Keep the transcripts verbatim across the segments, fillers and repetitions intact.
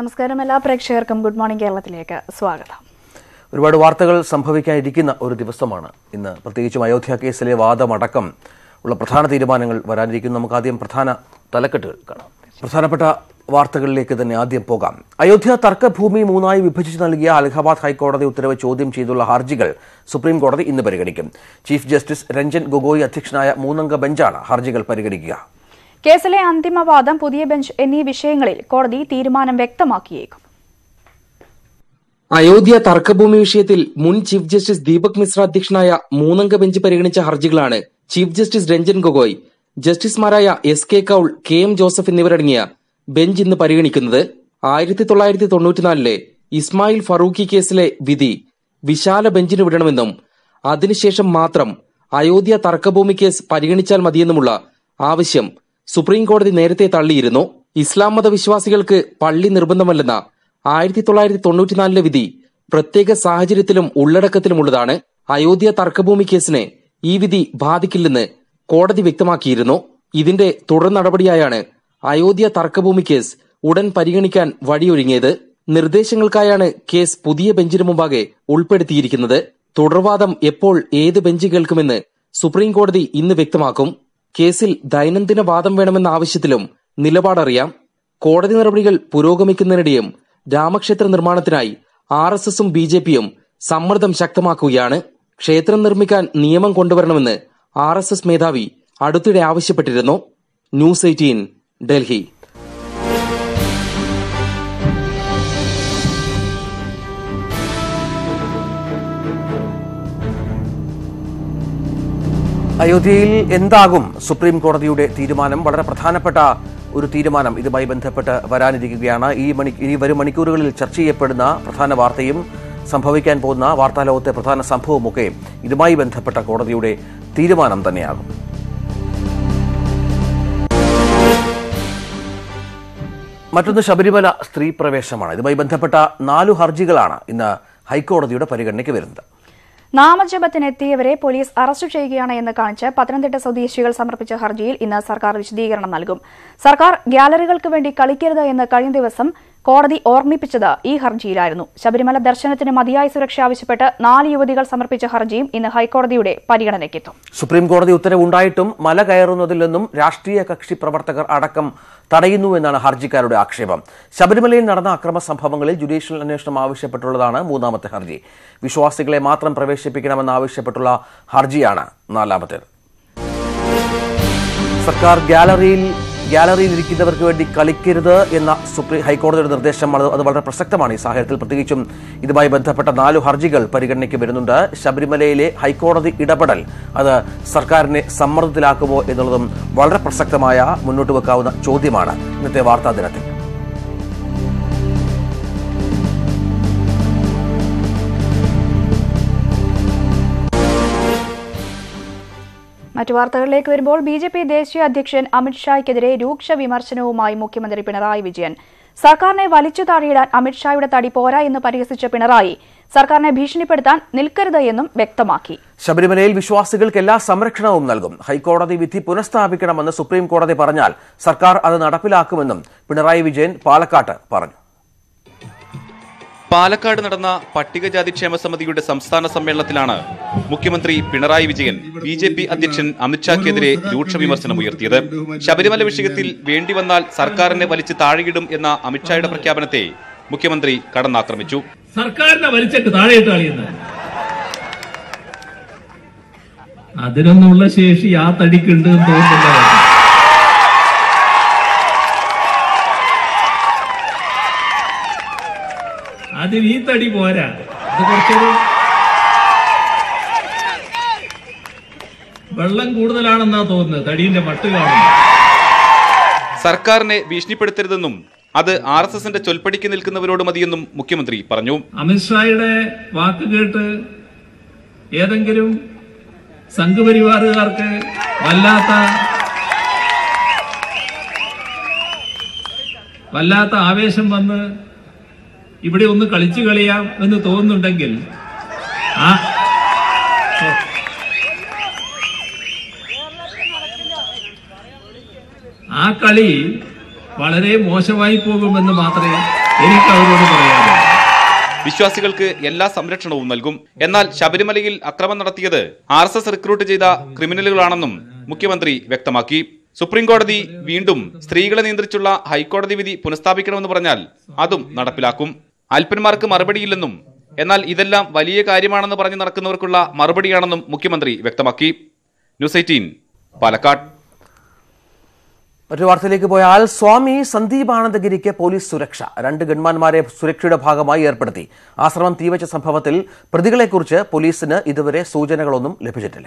നമസ്കാരം എല്ലാ പ്രേക്ഷകർക്കും ഗുഡ് മോർണിംഗ് കേരളത്തിലേക്ക് സ്വാഗതം. ഒരുപാട് വാർത്തകൾ സംഭവിക്കാനിരിക്കുന്ന ഒരു ദിവസമാണ് ഇന്ന്. പ്രത്യേകിച്ചും അയോധ്യ കേസിലെ വാദമടക്കം ഉള്ള പ്രധാന തീരുമാനങ്ങൾ വരാനിരിക്കുന്നു. നമുക്ക് ആദ്യം പ്രധാന തലക്കെട്ടുകൾ കാണാം. പ്രധാനപ്പെട്ട വാർത്തകളിലേക്ക് തന്നെ ആദ്യം പോകാം. അയോധ്യ തർക്കഭൂമി മൂന്നായി വിഭജിച്ച് നൽകിയ അലഹബാദ് ഹൈക്കോടതി ഉത്തരവ് ചോദ്യം ചെയ്തുള്ള ഹർജികൾ സുപ്രീം കോടതി ഇന്ന് പരിഗണിക്കും. ചീഫ് ജസ്റ്റിസ് രഞ്ജൻ ഗൊഗോയ് അധ്യക്ഷനായ മൂന്നംഗ ബെഞ്ചാണ് ഹർജികൾ പരിഗണിക്കുക. കേസിലെ അന്തിമവാദം, പുതിയ ബെഞ്ച് എന്നീ വിഷയങ്ങളിൽ കോടതി തീരുമാനം വ്യക്തമാക്കിയേക്കും. അയോധ്യ തർക്കഭൂമി വിഷയത്തിൽ മുൻ ചീഫ് ജസ്റ്റിസ് ദീപക് മിശ്ര അധ്യക്ഷനായ മൂന്നംഗ ബെഞ്ച് പരിഗണിച്ച ഹർജികളാണ് ചീഫ് ജസ്റ്റിസ് രഞ്ജൻ ഗൊഗോയ്, ജസ്റ്റിസുമാരായ S K Kaul, K M Joseph എന്നിവരടങ്ങിയ ബെഞ്ച് ഇന്ന് പരിഗണിക്കുന്നത്. ആയിരത്തി തൊള്ളായിരത്തി തൊണ്ണൂറ്റിനാലിലെ ഇസ്മായിൽ ഫറൂഖി കേസിലെ വിധി വിശാല ബെഞ്ചിന് വിടണമെന്നും അതിനുശേഷം മാത്രം അയോധ്യ തർക്കഭൂമി കേസ് പരിഗണിച്ചാൽ മതിയെന്നുമുള്ള ആവശ്യം സുപ്രീം കോടതി നേരത്തെ തള്ളിയിരുന്നു. ഇസ്ലാം മത വിശ്വാസികൾക്ക് പള്ളി നിർബന്ധമല്ലെന്ന ആയിരത്തി തൊള്ളായിരത്തി തൊണ്ണൂറ്റിനാലിലെ വിധി പ്രത്യേക സാഹചര്യത്തിലും ഉള്ളടക്കത്തിലുമുള്ളതാണ്. അയോധ്യ തർക്കഭൂമി കേസിനെ ഈ വിധി ബാധിക്കില്ലെന്ന് കോടതി വ്യക്തമാക്കിയിരുന്നു. ഇതിന്റെ തുടർ നടപടിയായാണ് അയോധ്യ തർക്കഭൂമി കേസ് ഉടൻ പരിഗണിക്കാൻ വഴിയൊരുങ്ങിയത്. നിർദ്ദേശങ്ങൾക്കായാണ് കേസ് പുതിയ ബെഞ്ചിന് മുമ്പാകെ ഉൾപ്പെടുത്തിയിരിക്കുന്നത്. തുടർവാദം എപ്പോൾ ഏത് ബെഞ്ച് കേൾക്കുമെന്ന് സുപ്രീം കോടതി ഇന്ന് വ്യക്തമാക്കും. കേസിൽ ദൈനംദിന വാദം വേണമെന്ന ആവശ്യത്തിലും നിലപാടറിയാം. കോടതി നടപടികൾ പുരോഗമിക്കുന്നതിനിടെയും രാമക്ഷേത്ര നിർമ്മാണത്തിനായി ആർ എസ് എസും ബി ജെ പിയും സമ്മർദ്ദം ശക്തമാക്കുകയാണ്. ക്ഷേത്രം നിർമ്മിക്കാൻ നിയമം കൊണ്ടുവരണമെന്ന് ആർ എസ് എസ് മേധാവി അടുത്തിടെ ആവശ്യപ്പെട്ടിരുന്നു. News eighteen, Delhi. അയോധ്യയിൽ എന്താകും സുപ്രീം കോടതിയുടെ തീരുമാനം? വളരെ പ്രധാനപ്പെട്ട ഒരു തീരുമാനം ഇതുമായി ബന്ധപ്പെട്ട് വരാനിരിക്കുകയാണ്. ഈ മണി ഇനി വരും മണിക്കൂറുകളിൽ ചർച്ച ചെയ്യപ്പെടുന്ന പ്രധാന വാർത്തയും സംഭവിക്കാൻ പോകുന്ന വാർത്താലോകത്തെ പ്രധാന സംഭവമൊക്കെ ഇതുമായി ബന്ധപ്പെട്ട കോടതിയുടെ തീരുമാനം തന്നെയാകും. മറ്റൊന്ന് ശബരിമല സ്ത്രീ പ്രവേശമാണ്. ഇതുമായി ബന്ധപ്പെട്ട നാലു ഹർജികളാണ് ഇന്ന് ഹൈക്കോടതിയുടെ പരിഗണനയ്ക്ക് വരുന്നത്. നാമജപത്തിനെത്തിയവരെ പോലീസ് അറസ്റ്റ് ചെയ്യുകയാണ് എന്ന് കാണിച്ച് പത്തനംതിട്ട സ്വദേശികൾ സമർപ്പിച്ച ഹർജിയിൽ ഇന്ന് സർക്കാർ വിശദീകരണം നൽകും. സർക്കാർ ഗ്യാലറികൾക്ക് വേണ്ടി കളിക്കരുത് എന്ന് കഴിഞ്ഞ ദിവസം കോടതി ഓർമ്മിപ്പിച്ചത് ഈ ഹർജിയിലായിരുന്നു. ശബരിമല ദർശനത്തിന് മതിയായ സുരക്ഷ ആവശ്യപ്പെട്ട് നാല് യുവതികൾ സമർപ്പിച്ച ഹർജിയും ഇന്ന് ഹൈക്കോടതിയുടെ പരിഗണനയ്ക്കെത്തും. സുപ്രീം കോടതി ഉത്തരവുണ്ടായിട്ടും മല കയറുന്നതിൽ നിന്നും രാഷ്ട്രീയ കക്ഷി പ്രവർത്തകർ അടക്കം തടയുന്നുവെന്നാണ് ഹർജിക്കാരുടെ ആക്ഷേപം. ശബരിമലയിൽ നടന്ന അക്രമ സംഭവങ്ങളിൽ ജുഡീഷ്യൽ അന്വേഷണം ആവശ്യപ്പെട്ടുള്ളതാണ് മൂന്നാമത്തെ ഹർജി. വിശ്വാസികളെ മാത്രം പ്രവേശിപ്പിക്കണമെന്നാവശ്യപ്പെട്ടുള്ള ഹർജിയാണ് നാലാമത്തേത്. സർക്കാർ ഗ്യാലറിയിൽ ഗ്യാലറിയിൽ ഇരിക്കുന്നവർക്ക് വേണ്ടി കളിക്കരുത് എന്ന സുപ്രീം ഹൈക്കോടതിയുടെ നിർദ്ദേശം അത് വളരെ പ്രസക്തമാണ് ഈ സാഹചര്യത്തിൽ. പ്രത്യേകിച്ചും ഇതുമായി ബന്ധപ്പെട്ട നാലു ഹർജികൾ പരിഗണനയ്ക്ക് വരുന്നുണ്ട്. ശബരിമലയിലെ ഹൈക്കോടതി ഇടപെടൽ അത് സർക്കാരിനെ സമ്മർദ്ദത്തിലാക്കുമോ എന്നുള്ളതും വളരെ പ്രസക്തമായ മുന്നോട്ട് വെക്കാവുന്ന ചോദ്യമാണ് ഇന്നത്തെ വാർത്താ ദിനത്തിൽ. മറ്റു വാർത്തകളിലേക്ക് വരുമ്പോൾ ബി ജെ പി ദേശീയ അധ്യക്ഷൻ അമിത്ഷായ്ക്കെതിരെ രൂക്ഷ വിമർശനവുമായി മുഖ്യമന്ത്രി പിണറായി വിജയൻ. സർക്കാരിനെ വലിച്ചു താഴെയിടാൻ അമിത്ഷായുടെ തടി പോരാ എന്ന് പരിഹസിച്ച പിണറായി സർക്കാരിനെ ഭീഷണിപ്പെടുത്താൻ നിൽക്കരുത് എന്നും വ്യക്തമാക്കി. ശബരിമലയിൽ വിശ്വാസികൾക്ക് എല്ലാ സംരക്ഷണവും നൽകും. ഹൈക്കോടതി വിധി പുനഃസ്ഥാപിക്കണമെന്ന് സുപ്രീം കോടതി പറഞ്ഞാൽ സർക്കാർ അത് നടപ്പിലാക്കുമെന്നും പിണറായി വിജയൻ പാലക്കാട്ട് പറഞ്ഞു. പാലക്കാട് നടന്ന പട്ടികജാതി ക്ഷേമ സമിതിയുടെ സംസ്ഥാന സമ്മേളനത്തിലാണ് മുഖ്യമന്ത്രി Pinarayi Vijayan B J P അധ്യക്ഷൻ അമിത്ഷാക്കെതിരെ രൂക്ഷ വിമർശനം ഉയർത്തിയത്. ശബരിമല വിഷയത്തിൽ വേണ്ടിവന്നാൽ സർക്കാരിനെ വലിച്ചു താഴെയിടും എന്ന അമിത്ഷായുടെ പ്രഖ്യാപനത്തെ മുഖ്യമന്ത്രി കടന്നാക്രമിച്ചു. സർക്കാരിനെ വലിച്ചിട്ട് താഴെയിട്ട് കളിയുന്നത് അതിനൊന്നുള്ള ശേഷി ആ തടിക്കുണ്ട് എന്ന് തോന്നുന്നില്ല. അതിന് ഈ തടി പോരാ. അത് കുറച്ചൊരു വെള്ളം കൂടുതലാണെന്നാ തോന്നുന്നത്. തടീന്റെ മട്ട് കാണുന്നു. സർക്കാരിനെ ഭീഷണിപ്പെടുത്തരുതെന്നും അത് ആർ എസ് എസിന്റെ ചൊൽപ്പടിക്ക് നിൽക്കുന്നവരോട് മതിയെന്നും മുഖ്യമന്ത്രി പറഞ്ഞു. അമിത്ഷായുടെ വാക്ക് കേട്ട് ഏതെങ്കിലും സംഘപരിവാറുകാർക്ക് വല്ലാത്ത വല്ലാത്ത ആവേശം വന്ന് ഇവിടെ ഒന്ന് കളിച്ചു കളിയാം എന്ന് തോന്നുന്നുണ്ടെങ്കിൽ ആ ആ കളി വളരെ മോശമായി പോകുമെന്ന് മാത്രമേ എനിക്ക് അവരോട് പറയാനുള്ളത്. വിശ്വാസികൾക്ക് എല്ലാ സംരക്ഷണവും നൽകും. എന്നാൽ ശബരിമലയിൽ അക്രമം നടത്തിയത് ആർ എസ് എസ് റിക്രൂട്ട് ചെയ്ത ക്രിമിനലുകളാണെന്നും മുഖ്യമന്ത്രി വ്യക്തമാക്കി. സുപ്രീം കോടതി വീണ്ടും സ്ത്രീകളെ നിയന്ത്രിച്ചുള്ള ഹൈക്കോടതി വിധി പുനഃസ്ഥാപിക്കണമെന്ന് പറഞ്ഞാൽ അതും നടപ്പിലാക്കും. അൽപ്പന്മാർക്ക് മറുപടിയില്ലെന്നും എന്നാൽ ഇതെല്ലാം വലിയ കാര്യമാണെന്ന് പറഞ്ഞു നടക്കുന്നവർക്കുള്ള മറുപടിയാണെന്നും മുഖ്യമന്ത്രി വ്യക്തമാക്കി. News eighteen Palakkad. മറ്റു വാർത്തയിലേക്ക് പോയാൽ സ്വാമി സന്ദീപാനന്ദഗിരിക്ക് പോലീസ് സുരക്ഷ. രണ്ട് ഗൺമാന്മാരെ സുരക്ഷയുടെ ഭാഗമായി ഏർപ്പെടുത്തി. ആശ്രമം തീവച്ച സംഭവത്തിൽ പ്രതികളെക്കുറിച്ച് പോലീസിന് ഇതുവരെ സൂചനകളൊന്നും ലഭിച്ചിട്ടില്ല.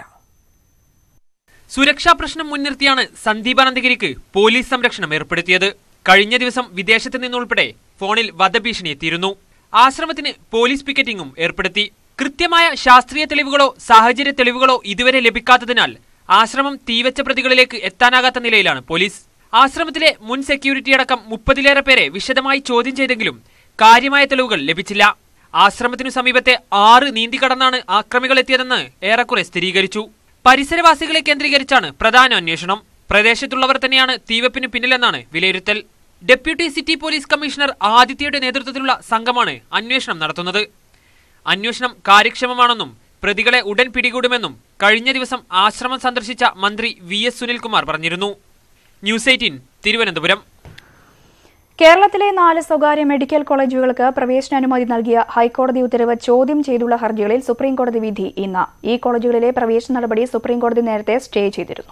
സുരക്ഷാ പ്രശ്നം മുൻനിർത്തിയാണ് സന്ദീപാനന്ദഗിരിക്ക് പോലീസ് സംരക്ഷണം ഏർപ്പെടുത്തിയത്. കഴിഞ്ഞ ദിവസം വിദേശത്ത് നിന്നുൾപ്പെടെ ഫോണിൽ വധഭീഷണി എത്തിയിരുന്നു. ആശ്രമത്തിന് പോലീസ് പിക്കറ്റിംഗും ഏർപ്പെടുത്തി. കൃത്യമായ ശാസ്ത്രീയ തെളിവുകളോ സാഹചര്യ തെളിവുകളോ ഇതുവരെ ലഭിക്കാത്തതിനാൽ ആശ്രമം തീവച്ച പ്രതികളിലേക്ക് എത്താനാകാത്ത നിലയിലാണ് പോലീസ്. ആശ്രമത്തിലെ മുൻ സെക്യൂരിറ്റി അടക്കം മുപ്പതിലേറെ പേരെ വിശദമായി ചോദ്യം ചെയ്തെങ്കിലും കാര്യമായ തെളിവുകൾ ലഭിച്ചില്ല. ആശ്രമത്തിനു സമീപത്തെ ആറ് നീന്തിക്കടന്നാണ് ആക്രമികൾ എത്തിയതെന്ന് ഏറെക്കുറെ സ്ഥിരീകരിച്ചു. പരിസരവാസികളെ കേന്ദ്രീകരിച്ചാണ് പ്രധാന അന്വേഷണം. പ്രദേശത്തുള്ളവർ തന്നെയാണ് തീവെപ്പിന് പിന്നിലെന്നാണ് വിലയിരുത്തൽ. ഡെപ്യൂട്ടി സിറ്റി പോലീസ് കമ്മീഷണർ ആദിത്യയുടെ നേതൃത്വത്തിലുള്ള സംഘമാണ് അന്വേഷണം നടത്തുന്നത്. അന്വേഷണം കാര്യക്ഷമമാണെന്നും പ്രതികളെ ഉടൻ പിടികൂടുമെന്നും കഴിഞ്ഞ ദിവസം ആശ്രമം സന്ദർശിച്ച മന്ത്രി വി എസ് സുനിൽകുമാർ പറഞ്ഞിരുന്നു. News eighteen Thiruvananthapuram. കേരളത്തിലെ നാല് സ്വകാര്യ മെഡിക്കൽ കോളേജുകൾക്ക് പ്രവേശനാനുമതി നൽകിയ ഹൈക്കോടതി ഉത്തരവ് ചോദ്യം ചെയ്തുള്ള ഹർജികളിൽ സുപ്രീംകോടതി വിധി ഇന്ന്. ഈ കോളേജുകളിലെ പ്രവേശന നടപടി സുപ്രീംകോടതി നേരത്തെ സ്റ്റേ ചെയ്തിരുന്നു.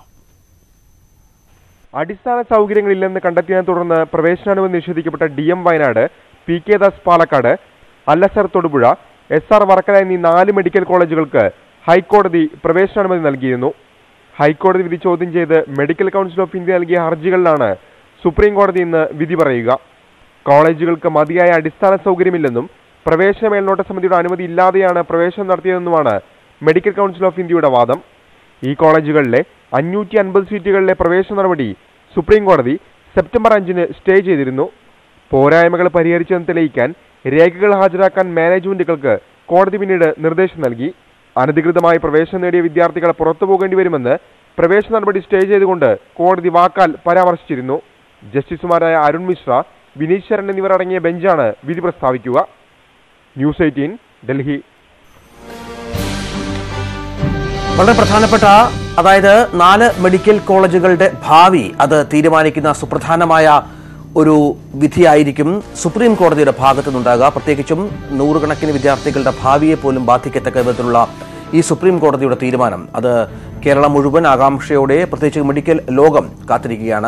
അടിസ്ഥാന സൗകര്യങ്ങളില്ലെന്ന് കണ്ടെത്തിയതിനെ തുടർന്ന് പ്രവേശനാനുമതി നിഷേധിക്കപ്പെട്ട D M Wayanad, P K Das Palakkad, Al Azhar Thodupuzha, S R Varkala എന്നീ നാല് മെഡിക്കൽ കോളേജുകൾക്ക് ഹൈക്കോടതി പ്രവേശനാനുമതി നൽകിയിരുന്നു. ഹൈക്കോടതി വിധി ചോദ്യം ചെയ്ത് മെഡിക്കൽ കൗൺസിൽ ഓഫ് ഇന്ത്യ നൽകിയ ഹർജികളിലാണ് സുപ്രീം കോടതി ഇന്ന് വിധി പറയുക. കോളേജുകൾക്ക് മതിയായ അടിസ്ഥാന സൗകര്യമില്ലെന്നും പ്രവേശന മേൽനോട്ട സമിതിയുടെ അനുമതി ഇല്ലാതെയാണ് പ്രവേശനം നടത്തിയതെന്നുമാണ് മെഡിക്കൽ കൗൺസിൽ ഓഫ് ഇന്ത്യയുടെ വാദം. ഈ കോളേജുകളിലെ അഞ്ഞൂറ്റി അൻപത് സീറ്റുകളിലെ പ്രവേശന നടപടി സുപ്രീം കോടതി സെപ്റ്റംബർ അഞ്ചിന് സ്റ്റേ ചെയ്തിരുന്നു. പോരായ്മകൾ പരിഹരിച്ചെന്ന് തെളിയിക്കാൻ രേഖകൾ ഹാജരാക്കാൻ മാനേജ്മെന്റുകൾക്ക് കോടതി പിന്നീട് നിർദ്ദേശം നൽകി. അനധികൃതമായി പ്രവേശനം നേടിയ വിദ്യാർത്ഥികൾ പുറത്തു പോകേണ്ടി വരുമെന്ന് പ്രവേശന നടപടി സ്റ്റേ ചെയ്തുകൊണ്ട് കോടതി വാക്കാൽ പരാമർശിച്ചിരുന്നു. ജസ്റ്റിസുമാരായ അരുൺ മിശ്ര, വിനീത് ശരൺ എന്നിവർ അടങ്ങിയ ബെഞ്ചാണ് വിധി പ്രസ്താവിക്കുക. News eighteen Delhi. വളരെ പ്രധാനപ്പെട്ട അതായത് നാല് മെഡിക്കൽ കോളേജുകളുടെ ഭാവി അത് തീരുമാനിക്കുന്ന സുപ്രധാനമായ ഒരു വിധിയായിരിക്കും സുപ്രീം കോടതിയുടെ ഭാഗത്തു നിന്നുണ്ടാകുക. പ്രത്യേകിച്ചും നൂറുകണക്കിന് വിദ്യാർത്ഥികളുടെ ഭാവിയെ പോലും ബാധിക്കത്തക്ക വിധത്തിലുള്ള ഈ സുപ്രീം കോടതിയുടെ തീരുമാനം അത് കേരളം മുഴുവൻ ആകാംക്ഷയോടെ പ്രത്യേകിച്ച് മെഡിക്കൽ ലോകം കാത്തിരിക്കുകയാണ്.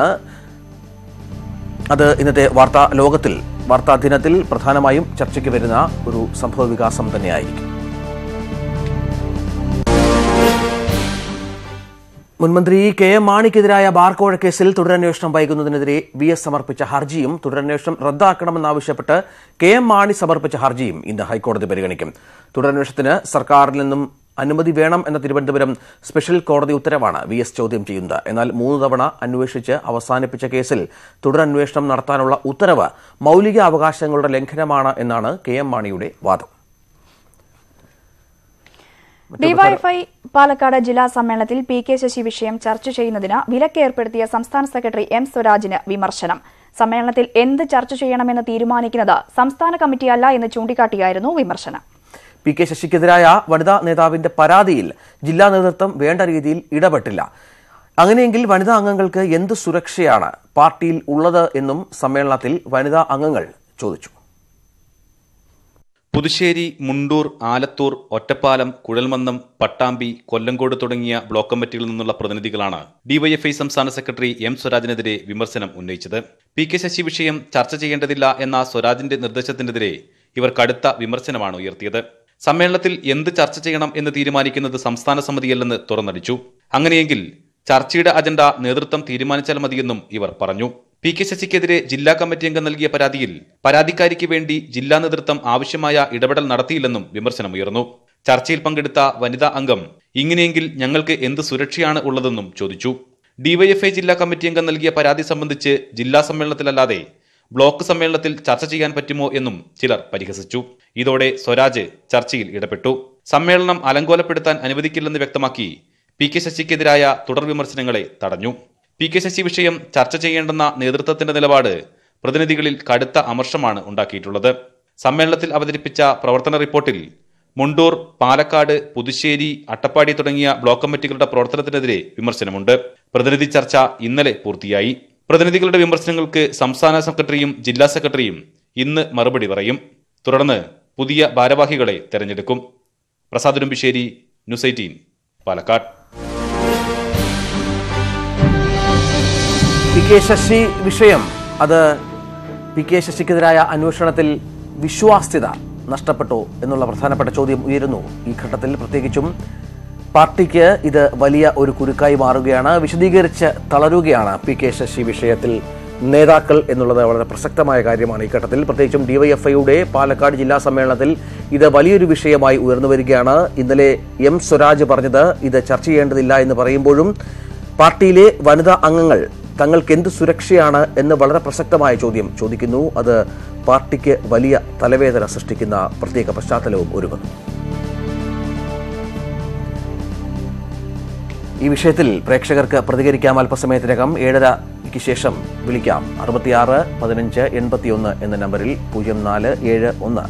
അത് ഇന്നത്തെ വാർത്താ ലോകത്തിൽ വാർത്താ ദിനത്തിൽ പ്രധാനമായും ചർച്ചയ്ക്ക് വരുന്ന ഒരു സംഭവ വികാസം തന്നെയായിരിക്കും. മുൻമന്ത്രി കെ എം മാണിക്കെതിരായ ബാർക്കോഴ കേസിൽ തുടരന്വേഷണം വൈകുന്നതിനെതിരെ വി എസ് സമർപ്പിച്ച ഹർജിയും തുടരന്വേഷണം റദ്ദാക്കണമെന്നാവശ്യപ്പെട്ട് കെ എം മാണി സമർപ്പിച്ച ഹർജിയും ഇന്ന് ഹൈക്കോടതി പരിഗണിക്കും. തുടരന്വേഷണത്തിന് സർക്കാരിൽ നിന്നും അനുമതി വേണം എന്ന തിരുവനന്തപുരം സ്പെഷ്യൽ കോടതി ഉത്തരവാണ് വി എസ് ചോദ്യം ചെയ്യുന്നത്. എന്നാൽ മൂന്ന് തവണ അന്വേഷിച്ച് അവസാനിപ്പിച്ച കേസിൽ തുടരന്വേഷണം നടത്താനുള്ള ഉത്തരവ് മൌലിക അവകാശങ്ങളുടെ ലംഘനമാണ് എന്നാണ് കെ എം മാണിയുടെ വാദം. ഡിവൈഎഫ്ഐ പാലക്കാട് ജില്ലാ സമ്മേളനത്തിൽ പി കെ ശശി വിഷയം ചർച്ച ചെയ്യുന്നതിന് വിലക്ക് ഏർപ്പെടുത്തിയ സംസ്ഥാന സെക്രട്ടറി എം സ്വരാജിന് വിമർശനം. സമ്മേളനത്തിൽ എന്ത് ചർച്ച ചെയ്യണമെന്ന് തീരുമാനിക്കുന്നത് സംസ്ഥാന കമ്മിറ്റിയല്ല എന്ന് ചൂണ്ടിക്കാട്ടിയായിരുന്നു വിമർശനം. പി കെ ശശിക്കെതിരായ വനിതാ നേതാവിന്റെ പരാതിയിൽ ജില്ലാ നേതൃത്വം വേണ്ട രീതിയിൽ ഇടപെട്ടില്ല. അങ്ങനെയെങ്കിൽ വനിതാ അംഗങ്ങൾക്ക് എന്ത് സുരക്ഷയാണ് പാർട്ടിയിൽ ഉള്ളത് എന്നും സമ്മേളനത്തിൽ വനിതാ അംഗങ്ങൾ ചോദിച്ചു. പുതുശ്ശേരി, മുണ്ടൂർ, ആലത്തൂർ, ഒറ്റപ്പാലം, കുഴൽമന്നം, പട്ടാമ്പി, കൊല്ലങ്കോട് തുടങ്ങിയ ബ്ലോക്ക് കമ്മിറ്റികളിൽ നിന്നുള്ള പ്രതിനിധികളാണ് ഡിവൈഎഫ്ഐ സംസ്ഥാന സെക്രട്ടറി എം സ്വരാജിനെതിരെ വിമർശനം ഉന്നയിച്ചത്. പി കെ ശശി വിഷയം ചർച്ച ചെയ്യേണ്ടതില്ല എന്ന സ്വരാജിന്റെ നിർദ്ദേശത്തിനെതിരെ ഇവർ കടുത്ത വിമർശനമാണ് ഉയർത്തിയത്. സമ്മേളനത്തിൽ എന്ത് ചർച്ച ചെയ്യണം എന്ന് തീരുമാനിക്കുന്നത് സംസ്ഥാന സമിതിയല്ലെന്ന് തുറന്നടിച്ചു. അങ്ങനെയെങ്കിൽ ചർച്ചയുടെ അജണ്ട നേതൃത്വം തീരുമാനിച്ചാൽ മതിയെന്നും ഇവർ പറഞ്ഞു. പി കെ ശശിക്കെതിരെ ജില്ലാ കമ്മിറ്റി അംഗം നൽകിയ പരാതിയിൽ പരാതിക്കാരിക്ക് വേണ്ടി ജില്ലാ നേതൃത്വം ആവശ്യമായ ഇടപെടൽ നടത്തിയില്ലെന്നും വിമർശനമുയർന്നു. ചർച്ചയിൽ പങ്കെടുത്ത വനിതാ അംഗം ഇങ്ങനെയെങ്കിൽ ഞങ്ങൾക്ക് എന്ത് സുരക്ഷയാണ് ഉള്ളതെന്നും ചോദിച്ചു. ഡിവൈഎഫ്ഐ ജില്ലാ കമ്മിറ്റി അംഗം നൽകിയ പരാതി സംബന്ധിച്ച് ജില്ലാ സമ്മേളനത്തിലല്ലാതെ ബ്ലോക്ക് സമ്മേളനത്തിൽ ചർച്ച ചെയ്യാൻ പറ്റുമോ എന്നും ചിലർ പരിഹസിച്ചു. ഇതോടെ സ്വരാജ് ചർച്ചയിൽ ഇടപെട്ടു. സമ്മേളനം അലങ്കോലപ്പെടുത്താൻ അനുവദിക്കില്ലെന്ന് വ്യക്തമാക്കി പി കെ ശശിക്കെതിരായ തുടർ വിമർശനങ്ങളെ തടഞ്ഞു. പി കെ ശശി വിഷയം ചർച്ച ചെയ്യേണ്ടെന്ന നേതൃത്വത്തിന്റെ നിലപാട് പ്രതിനിധികളിൽ കടുത്ത അമർഷമാണ് ഉണ്ടാക്കിയിട്ടുള്ളത്. സമ്മേളനത്തിൽ അവതരിപ്പിച്ച പ്രവർത്തന റിപ്പോർട്ടിൽ മുണ്ടൂർ, പാലക്കാട്, പുതുശ്ശേരി, അട്ടപ്പാടി തുടങ്ങിയ ബ്ലോക്ക് കമ്മിറ്റികളുടെ പ്രവർത്തനത്തിനെതിരെ വിമർശനമുണ്ട്. പ്രതിനിധി ചർച്ച ഇന്നലെ പൂർത്തിയായി. പ്രതിനിധികളുടെ വിമർശനങ്ങൾക്ക് സംസ്ഥാന സെക്രട്ടറിയും ജില്ലാ സെക്രട്ടറിയും ഇന്ന് മറുപടി പറയും. തുടർന്ന് പുതിയ ഭാരവാഹികളെ തെരഞ്ഞെടുക്കും. Prasad Udumbissery, news eighteen, Palakkad. P K Sasi വിഷയം, അത് പി കെ ശശിക്കെതിരായ അന്വേഷണത്തിൽ വിശ്വാസ്യത നഷ്ടപ്പെട്ടോ എന്നുള്ള പ്രധാനപ്പെട്ട ചോദ്യം ഉയരുന്നു ഈ ഘട്ടത്തിൽ. പ്രത്യേകിച്ചും പാർട്ടിക്ക് ഇത് വലിയ ഒരു കുരുക്കായി മാറുകയാണ്. വിശദീകരിച്ച് തളരുകയാണ് പി കെ ശശി വിഷയത്തിൽ നേതാക്കൾ എന്നുള്ളത് വളരെ പ്രസക്തമായ കാര്യമാണ് ഈ ഘട്ടത്തിൽ. പ്രത്യേകിച്ചും ഡിവൈഎഫ്ഐയുടെ പാലക്കാട് ജില്ലാ സമ്മേളനത്തിൽ ഇത് വലിയൊരു വിഷയമായി ഉയർന്നു വരികയാണ്. ഇന്നലെ എം സ്വരാജ് പറഞ്ഞത് ഇത് ചർച്ച ചെയ്യേണ്ടതില്ല എന്ന് പറയുമ്പോഴും പാർട്ടിയിലെ വനിതാ അംഗങ്ങൾ തങ്ങൾക്ക് എന്ത് സുരക്ഷയാണ് എന്ന് വളരെ പ്രസക്തമായ ചോദ്യം ചോദിക്കുന്നു. അത് പാർട്ടിക്ക് വലിയ തലവേദന സൃഷ്ടിക്കുന്ന പ്രത്യേക പശ്ചാത്തലവും ഒരുങ്ങുന്നു. ഈ വിഷയത്തിൽ പ്രേക്ഷകർക്ക് പ്രതികരിക്കാം. അല്പസമയത്തിനകം ഏഴരയ്ക്ക് ശേഷം വിളിക്കാം. അറുപത്തിയാറ് പതിനഞ്ച് എൺപത്തിയൊന്ന് എന്ന നമ്പറിൽ പൂജ്യം നാല് ഏഴ് ഒന്ന്.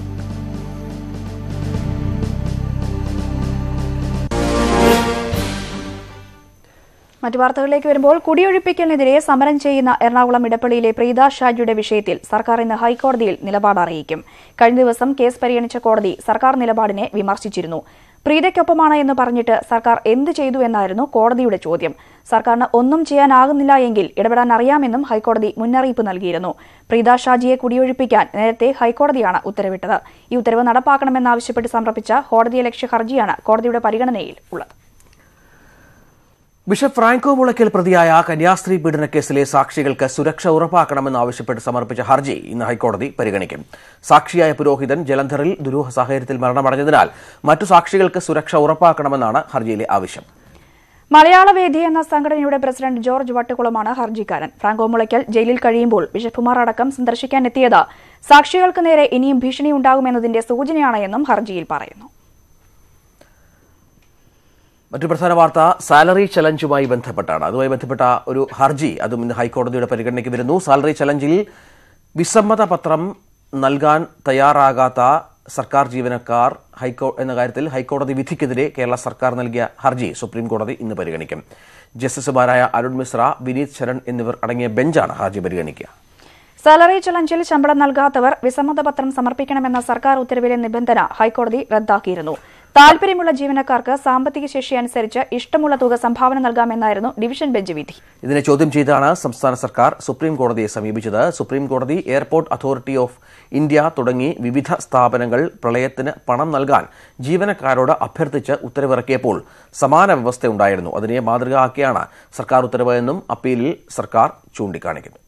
മറ്റു വാർത്തകളിലേക്ക് വരുമ്പോൾ കുടിയൊഴിപ്പിക്കലിനെതിരെ സമരം ചെയ്യുന്ന എറണാകുളം ഇടപ്പള്ളിയിലെ പ്രീത ഷാജിയുടെ വിഷയത്തിൽ സർക്കാർ ഇന്ന് ഹൈക്കോടതിയിൽ നിലപാട് അറിയിക്കും. കഴിഞ്ഞ ദിവസം കേസ് പരിഗണിച്ച കോടതി സർക്കാർ നിലപാടിനെ വിമർശിച്ചിരുന്നു. പ്രീതയ്ക്കൊപ്പമാണ് എന്ന് പറഞ്ഞിട്ട് സർക്കാർ എന്ത് ചെയ്തു എന്നായിരുന്നു കോടതിയുടെ ചോദ്യം. സർക്കാരിന് ഒന്നും ചെയ്യാനാകുന്നില്ല എങ്കിൽ ഇടപെടാൻ അറിയാമെന്നും ഹൈക്കോടതി മുന്നറിയിപ്പ് നൽകിയിരുന്നു. പ്രീത ഷാജിയെ കുടിയൊഴിപ്പിക്കാൻ നേരത്തെ ഹൈക്കോടതിയാണ് ഉത്തരവിട്ടത്. ഈ ഉത്തരവ് നടപ്പാക്കണമെന്നാവശ്യപ്പെട്ട് സമർപ്പിച്ച കോടതിയലക്ഷ്യ ഹർജിയാണ് കോടതിയുടെ പരിഗണനയിൽ ഉള്ളത്. ബിഷപ്പ് ഫ്രാങ്കോ മുളയ്ക്കൽ പ്രതിയായ കന്യാസ്ത്രീ പീഡനക്കേസിലെ സാക്ഷികൾക്ക് സുരക്ഷ ഉറപ്പാക്കണമെന്നാവശ്യപ്പെട്ട് സമർപ്പിച്ച ഹർജി ഇന്ന് ഹൈക്കോടതി പരിഗണിക്കും. സാക്ഷിയായ പുരോഹിതൻ ജലന്ധറിൽ ദുരൂഹ സാഹചര്യത്തിൽ മരണമടഞ്ഞതിനാൽ മറ്റു സാക്ഷികൾക്ക് സുരക്ഷ ഉറപ്പാക്കണമെന്നാണ് ഹർജിയിലെ ആവശ്യം. മലയാളവേദി എന്ന സംഘടനയുടെ പ്രസിഡന്റ് ജോർജ് വട്ടുകുളമാണ് ഹർജിക്കാരൻ. ഫ്രാങ്കോ മുളയ്ക്കൽ ജയിലിൽ കഴിയുമ്പോൾ ബിഷപ്പുമാർ അടക്കം സന്ദർശിക്കാനെത്തിയത് സാക്ഷികൾക്ക് നേരെ ഇനിയും ഭീഷണിയുണ്ടാകുമെന്നതിന്റെ സൂചനയാണ് എന്നും ഹർജിയിൽ പറയുന്നു. മറ്റു പ്രധാന വാർത്ത സാലറി ചലഞ്ചുമായി ബന്ധപ്പെട്ടാണ്. അതുമായി ബന്ധപ്പെട്ട ഒരു ഹർജി അതും ഇന്ന് ഹൈക്കോടതിയുടെ പരിഗണനയ്ക്ക് വരുന്നു. സാലറി ചലഞ്ചിൽ വിസമ്മത പത്രം നൽകാൻ തയ്യാറാകാത്ത സർക്കാർ ജീവനക്കാർ ഹൈക്കോ എന്ന കാര്യത്തിൽ ഹൈക്കോടതി വിധിക്കെതിരെ കേരള സർക്കാർ നൽകിയ ഹർജി സുപ്രീം കോടതി ഇന്ന് പരിഗണിക്കും. ജസ്റ്റിസുമാരായ അരുൺ മിശ്ര, വിനീത് ശരൺ എന്നിവർ അടങ്ങിയ ബെഞ്ചാണ് ഹർജി പരിഗണിക്കുക. സാലറി ചലഞ്ചിൽ ശമ്പളം നൽകാത്തവർ വിസമ്മതപത്രം സമർപ്പിക്കണമെന്ന സർക്കാർ ഉത്തരവിലെ നിബന്ധന ഹൈക്കോടതി റദ്ദാക്കിയിരുന്നു. താൽപര്യമുള്ള ജീവനക്കാർക്ക് സാമ്പത്തിക ശേഷി അനുസരിച്ച് ഇഷ്ടമുള്ള തുക സംഭാവന നൽകാമെന്നായിരുന്നു ഡിവിഷൻ ബെഞ്ച് വിധി. ഇതിനെ ചോദ്യം ചെയ്താണ് സംസ്ഥാന സർക്കാർ സുപ്രീം കോടതിയെ സമീപിച്ചത്. സുപ്രീം കോടതി എയർപോർട്ട് അതോറിറ്റി ഓഫ് ഇന്ത്യ തുടങ്ങി വിവിധ സ്ഥാപനങ്ങൾ പ്രളയത്തിന് പണം നൽകാൻ ജീവനക്കാരോട് അഭ്യർത്ഥിച്ച് ഉത്തരവിറക്കിയപ്പോൾ സമാന വ്യവസ്ഥയുണ്ടായിരുന്നു. അതിനെ മാതൃകയാക്കിയാണ് സർക്കാർ ഉത്തരവ് എന്നും അപ്പീലിൽ സർക്കാർ ചൂണ്ടിക്കാണിക്കുന്നു.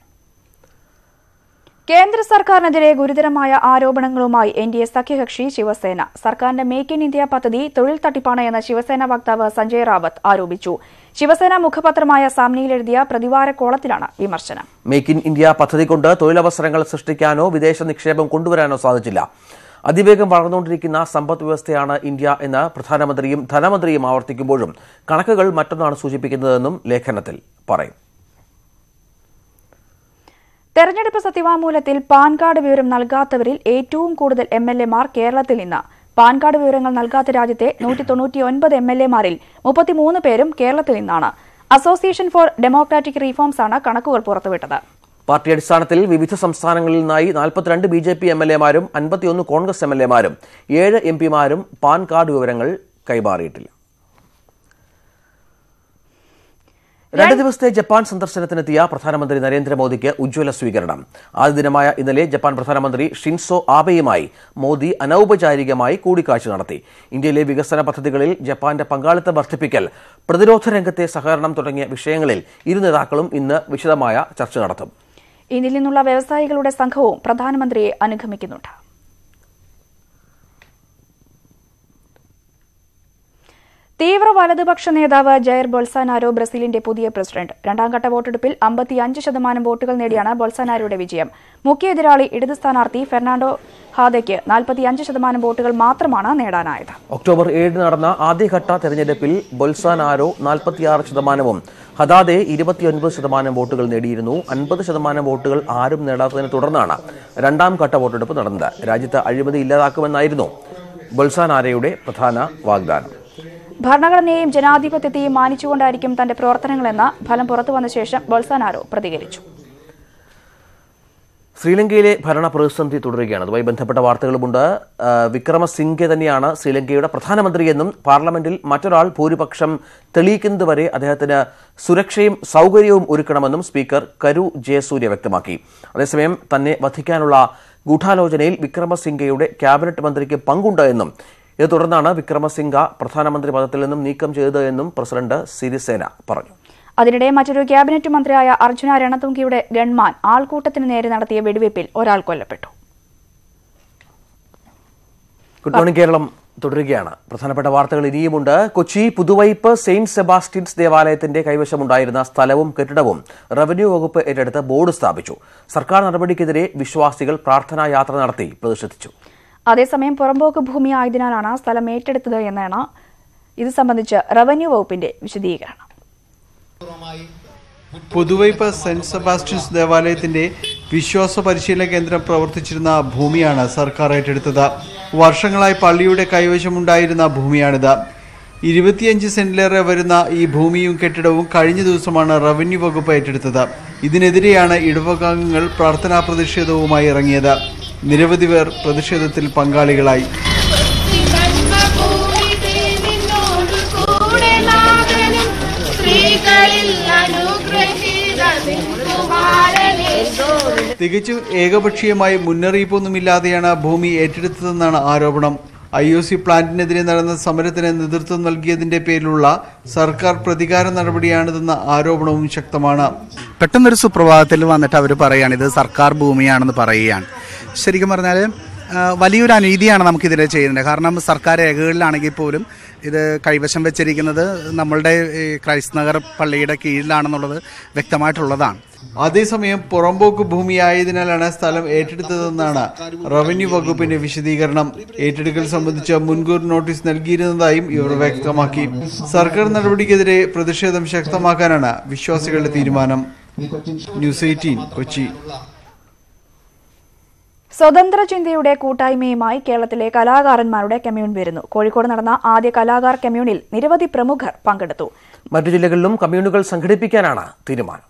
കേന്ദ്ര സർക്കാരിനെതിരെ ഗുരുതരമായ ആരോപണങ്ങളുമായി എൻ ഡി എ സഖ്യകക്ഷി ശിവസേന. സർക്കാരിന്റെ മേക്ക് ഇൻ ഇന്ത്യ പദ്ധതി തൊഴിൽ തട്ടിപ്പാണ് എന്ന് ശിവസേന വക്താവ് സഞ്ജയ് റാവത്ത് ആരോപിച്ചു. ശിവസേന മുഖപത്രമായ സാമ്നിയിൽ എഴുതിയ പ്രതിവാര കോളത്തിലാണ് വിമർശനം. മേക്ക് ഇൻ ഇന്ത്യ പദ്ധതി കൊണ്ട് തൊഴിലവസരങ്ങൾ സൃഷ്ടിക്കാനോ വിദേശ നിക്ഷേപം കൊണ്ടുവരാനോ സാധിച്ചില്ല. അതിവേഗം വളർന്നുകൊണ്ടിരിക്കുന്ന സമ്പദ് വ്യവസ്ഥയാണ് ഇന്ത്യ എന്ന് പ്രധാനമന്ത്രിയും ധനമന്ത്രിയും ആവർത്തിക്കുമ്പോഴും കണക്കുകൾ മറ്റൊന്നാണ് സൂചിപ്പിക്കുന്നതെന്നും ലേഖനത്തിൽ പറയും. തെരഞ്ഞെടുപ്പ് സത്യവാങ്മൂലത്തിൽ പാൻ കാർഡ് വിവരം നൽകാത്തവരിൽ ഏറ്റവും കൂടുതൽ എം എൽ എമാർ കേരളത്തിൽ നിന്ന്. പാൻ കാർഡ് വിവരങ്ങൾ നൽകാത്ത രാജ്യത്തെ നൂറ്റി തൊണ്ണൂറ്റിയൊൻപത് എം എൽ എമാരിൽ മുപ്പത്തിമൂന്ന് പേരും കേരളത്തിൽ നിന്നാണ്. അസോസിയേഷൻ ഫോർ ഡെമോക്രാറ്റിക് റീഫോംസ് ആണ് കണക്കുകൾ പുറത്തുവിട്ടത്. പാർട്ടി അടിസ്ഥാനത്തിൽ വിവിധ സംസ്ഥാനങ്ങളിൽ നിന്നായി നാൽപ്പത്തിരണ്ട് B J P M L എമാരും അൻപത്തിയൊന്ന് കോൺഗ്രസ് എം എൽ എമാരും ഏഴ് എം പിമാരും പാൻ കാർഡ് വിവരങ്ങൾ കൈമാറിയിട്ടില്ല. രണ്ട് ദിവസത്തെ ജപ്പാൻ സന്ദർശനത്തിനെത്തിയ പ്രധാനമന്ത്രി നരേന്ദ്രമോദിക്ക് ഉജ്ജ്വല സ്വീകരണം. ആദ്യ ദിനമായ ഇന്നലെ ജപ്പാൻ പ്രധാനമന്ത്രി ഷിൻസോ ആബെയുമായി മോദി അനൌപചാരികമായി കൂടിക്കാഴ്ച നടത്തി. ഇന്ത്യയിലെ വികസന പദ്ധതികളിൽ ജപ്പാന്റെ പങ്കാളിത്തം വർദ്ധിപ്പിക്കൽ, പ്രതിരോധ രംഗത്തെ സഹകരണം തുടങ്ങിയ വിഷയങ്ങളിൽ ഇരു നേതാക്കളും ഇന്ന് വിശദമായ ചർച്ച നടത്തും. ഇന്ത്യയിൽ നിന്നുള്ള വ്യവസായികളുടെ സംഘവും പ്രധാനമന്ത്രിയെ അനുഗമിക്കുന്നുണ്ട്. തീവ്ര വലതുപക്ഷ നേതാവ് ജയർ ബൊൾസനാരോ ബ്രസീലിന്റെ പുതിയ പ്രസിഡന്റ്. രണ്ടാംഘട്ട വോട്ടെടുപ്പിൽ അമ്പത്തിയഞ്ച് ശതമാനം വോട്ടുകൾ നേടിയാണ് ബൊൾസനാരോയുടെ വിജയം. മുഖ്യ എതിരാളി ഇടത് സ്ഥാനാർത്ഥി ഫെർണാണ്ടോ ഹാദയ്ക്ക് നാൽപ്പത്തിയഞ്ച് ശതമാനം വോട്ടുകൾ മാത്രമാണ് നേടാനായത്. ഒക്ടോബർ ഏഴിന് നടന്ന ആദ്യഘട്ട തെരഞ്ഞെടുപ്പിൽ ബൊൾസനാരോ നാൽപ്പത്തിയാറ് ശതമാനവും ഹദാദെ ഇരുപത്തിയൊൻപത് ശതമാനം വോട്ടുകൾ നേടിയിരുന്നു. അൻപത് ശതമാനം വോട്ടുകൾ ആരും നേടാത്തതിനെ തുടർന്നാണ് രണ്ടാം ഘട്ട വോട്ടെടുപ്പ് നടന്നത്. രാജ്യത്ത് അഴിമതി ഇല്ലാതാക്കുമെന്നായിരുന്നു ബൊൾസനാരോയുടെ പ്രധാന വാഗ്ദാനം. ഭരണഘടനയെയും ജനാധിപത്യത്തെയും മാനിച്ചുകൊണ്ടായിരിക്കും തന്റെ പ്രവർത്തനങ്ങളെന്ന ഫലം പുറത്തുവന്ന ശേഷം ബൊൾസനാരോ പ്രതികരിച്ചു. ശ്രീലങ്കയിലെ ഭരണ പ്രതിസന്ധി തുടരുകയാണ്. അതുമായി ബന്ധപ്പെട്ട വാർത്തകളുമുണ്ട്. വിക്രമസിംഘെ തന്നെയാണ് ശ്രീലങ്കയുടെ പ്രധാനമന്ത്രിയെന്നും പാർലമെന്റിൽ മറ്റൊരാൾ ഭൂരിപക്ഷം തെളിയിക്കുന്നതുവരെ അദ്ദേഹത്തിന് സുരക്ഷയും സൗകര്യവും ഒരുക്കണമെന്നും സ്പീക്കർ കരു ജയസൂര്യ വ്യക്തമാക്കി. അതേസമയം തന്നെ വധിക്കാനുള്ള ഗൂഢാലോചനയിൽ വിക്രമസിംഘയുടെ ക്യാബിനറ്റ് മന്ത്രിക്ക് പങ്കുണ്ട് എന്നും ഇതേ തുടർന്നാണ് വിക്രമസിംഘ പ്രധാനമന്ത്രി പദത്തിൽ നിന്നും നീക്കം ചെയ്തത് എന്നും പ്രസിഡന്റ് സിരിസേന പറഞ്ഞു. അതിനിടെ മറ്റൊരു ക്യാബിനറ്റ് മന്ത്രിയായ അർജുന രണതുംഗിയുടെ ഗൺമാൻ ആൾക്കൂട്ടത്തിന് നേരെ നടത്തിയ വെടിവയ്പിൽ ഒരാൾ കൊല്ലപ്പെട്ടു. ഗുഡ് മോർണിംഗ് കേരളം തുടരുകയാണ്. പ്രധാനപ്പെട്ട വാർത്തകൾ ഇനിയുമുണ്ട്. കൊച്ചി പുതുവൈപ്പ് സെയിന്റ് സെബാസ്റ്റ്യൻസ് ദേവാലയത്തിന്റെ കൈവശമുണ്ടായിരുന്ന സ്ഥലവും കെട്ടിടവും റവന്യൂ വകുപ്പ് ഏറ്റെടുത്ത് ബോർഡ് സ്ഥാപിച്ചു. സർക്കാർ നടപടിക്കെതിരെ വിശ്വാസികൾ പ്രാർത്ഥനാ യാത്ര നടത്തി പ്രതിഷേധിച്ചു. അതേസമയം പുറമ്പോക്ക് ഭൂമി ആയതിനാലാണ് സ്ഥലം ഏറ്റെടുത്തത് എന്നാണ് ഇത് സംബന്ധിച്ച് റവന്യൂ വകുപ്പിന്റെ വിശദീകരണം. പുതുവൈപ്പ് സെന്റ് സെബാസ്റ്റ്യൻസ് ദേവാലയത്തിന്റെ വിശ്വാസ പരിശീലന കേന്ദ്രം പ്രവർത്തിച്ചിരുന്ന ഭൂമിയാണ് സർക്കാർ ഏറ്റെടുത്തത്. വർഷങ്ങളായി പള്ളിയുടെ കൈവശമുണ്ടായിരുന്ന ഭൂമിയാണിത്. ഇരുപത്തിയഞ്ച് സെന്റിലേറെ വരുന്ന ഈ ഭൂമിയും കെട്ടിടവും കഴിഞ്ഞ ദിവസമാണ് റവന്യൂ വകുപ്പ് ഏറ്റെടുത്തത്. ഇതിനെതിരെയാണ് ഇടവകാംഗങ്ങൾ പ്രാർത്ഥനാ പ്രതിഷേധവുമായി ഇറങ്ങിയത്. നിരവധി പേർ പ്രതിഷേധത്തിൽ പങ്കാളികളായി. തികച്ചും ഏകപക്ഷീയമായി മുന്നറിയിപ്പൊന്നുമില്ലാതെയാണ് ഭൂമി ഏറ്റെടുത്തതെന്നാണ് ആരോപണം. ഐ ഒ സി പ്ലാന്റിനെതിരെ നടന്ന സമരത്തിന് നേതൃത്വം നൽകിയതിന്റെ പേരിലുള്ള സർക്കാർ പ്രതികാര നടപടിയാണിതെന്ന ആരോപണവും ശക്തമാണ്. പെട്ടെന്നൊരു സുപ്രഭാതത്തിൽ വന്നിട്ട് അവർ പറയുകയാണ് ഇത് സർക്കാർ ഭൂമിയാണെന്ന് പറയുകയാണ്. ശരിക്കും പറഞ്ഞാൽ വലിയൊരു അനീതിയാണ് നമുക്കിതിനെ ചെയ്യുന്നത്. കാരണം സർക്കാർ രേഖകളിലാണെങ്കിൽ പോലും ഇത് കൈവശം വെച്ചിരിക്കുന്നത് നമ്മളുടെ ക്രൈസ്റ്റ് നഗർ പള്ളിയുടെ കീഴിലാണെന്നുള്ളത് വ്യക്തമായിട്ടുള്ളതാണ്. അതേസമയം പുറമ്പോക്ക് ഭൂമിയായതിനാലാണ് സ്ഥലം ഏറ്റെടുത്തതെന്നാണ് റവന്യൂ വകുപ്പിന്റെ വിശദീകരണം. ഏറ്റെടുക്കൽ സംബന്ധിച്ച് മുൻകൂർ നോട്ടീസ് നൽകിയിരുന്നതായും ഇവർ വ്യക്തമാക്കി. സർക്കാർ നടപടിക്കെതിരെ പ്രതിഷേധം ശക്തമാക്കാനാണ് വിശ്വാസികളുടെ തീരുമാനം. News eighteen Kochi. സ്വതന്ത്ര ചിന്തയുടെ കൂട്ടായ്മയുമായി കേരളത്തിലെ കലാകാരന്മാരുടെ കമ്മ്യൂൺ വരുന്നു. കോഴിക്കോട് നടന്ന ആദ്യ കലാകാർ കമ്മ്യൂണിൽ നിരവധി പ്രമുഖർ പങ്കെടുത്തു. മറ്റു ജില്ലകളിലും കമ്മ്യൂണുകൾ സംഘടിപ്പിക്കാനാണ് തീരുമാനം.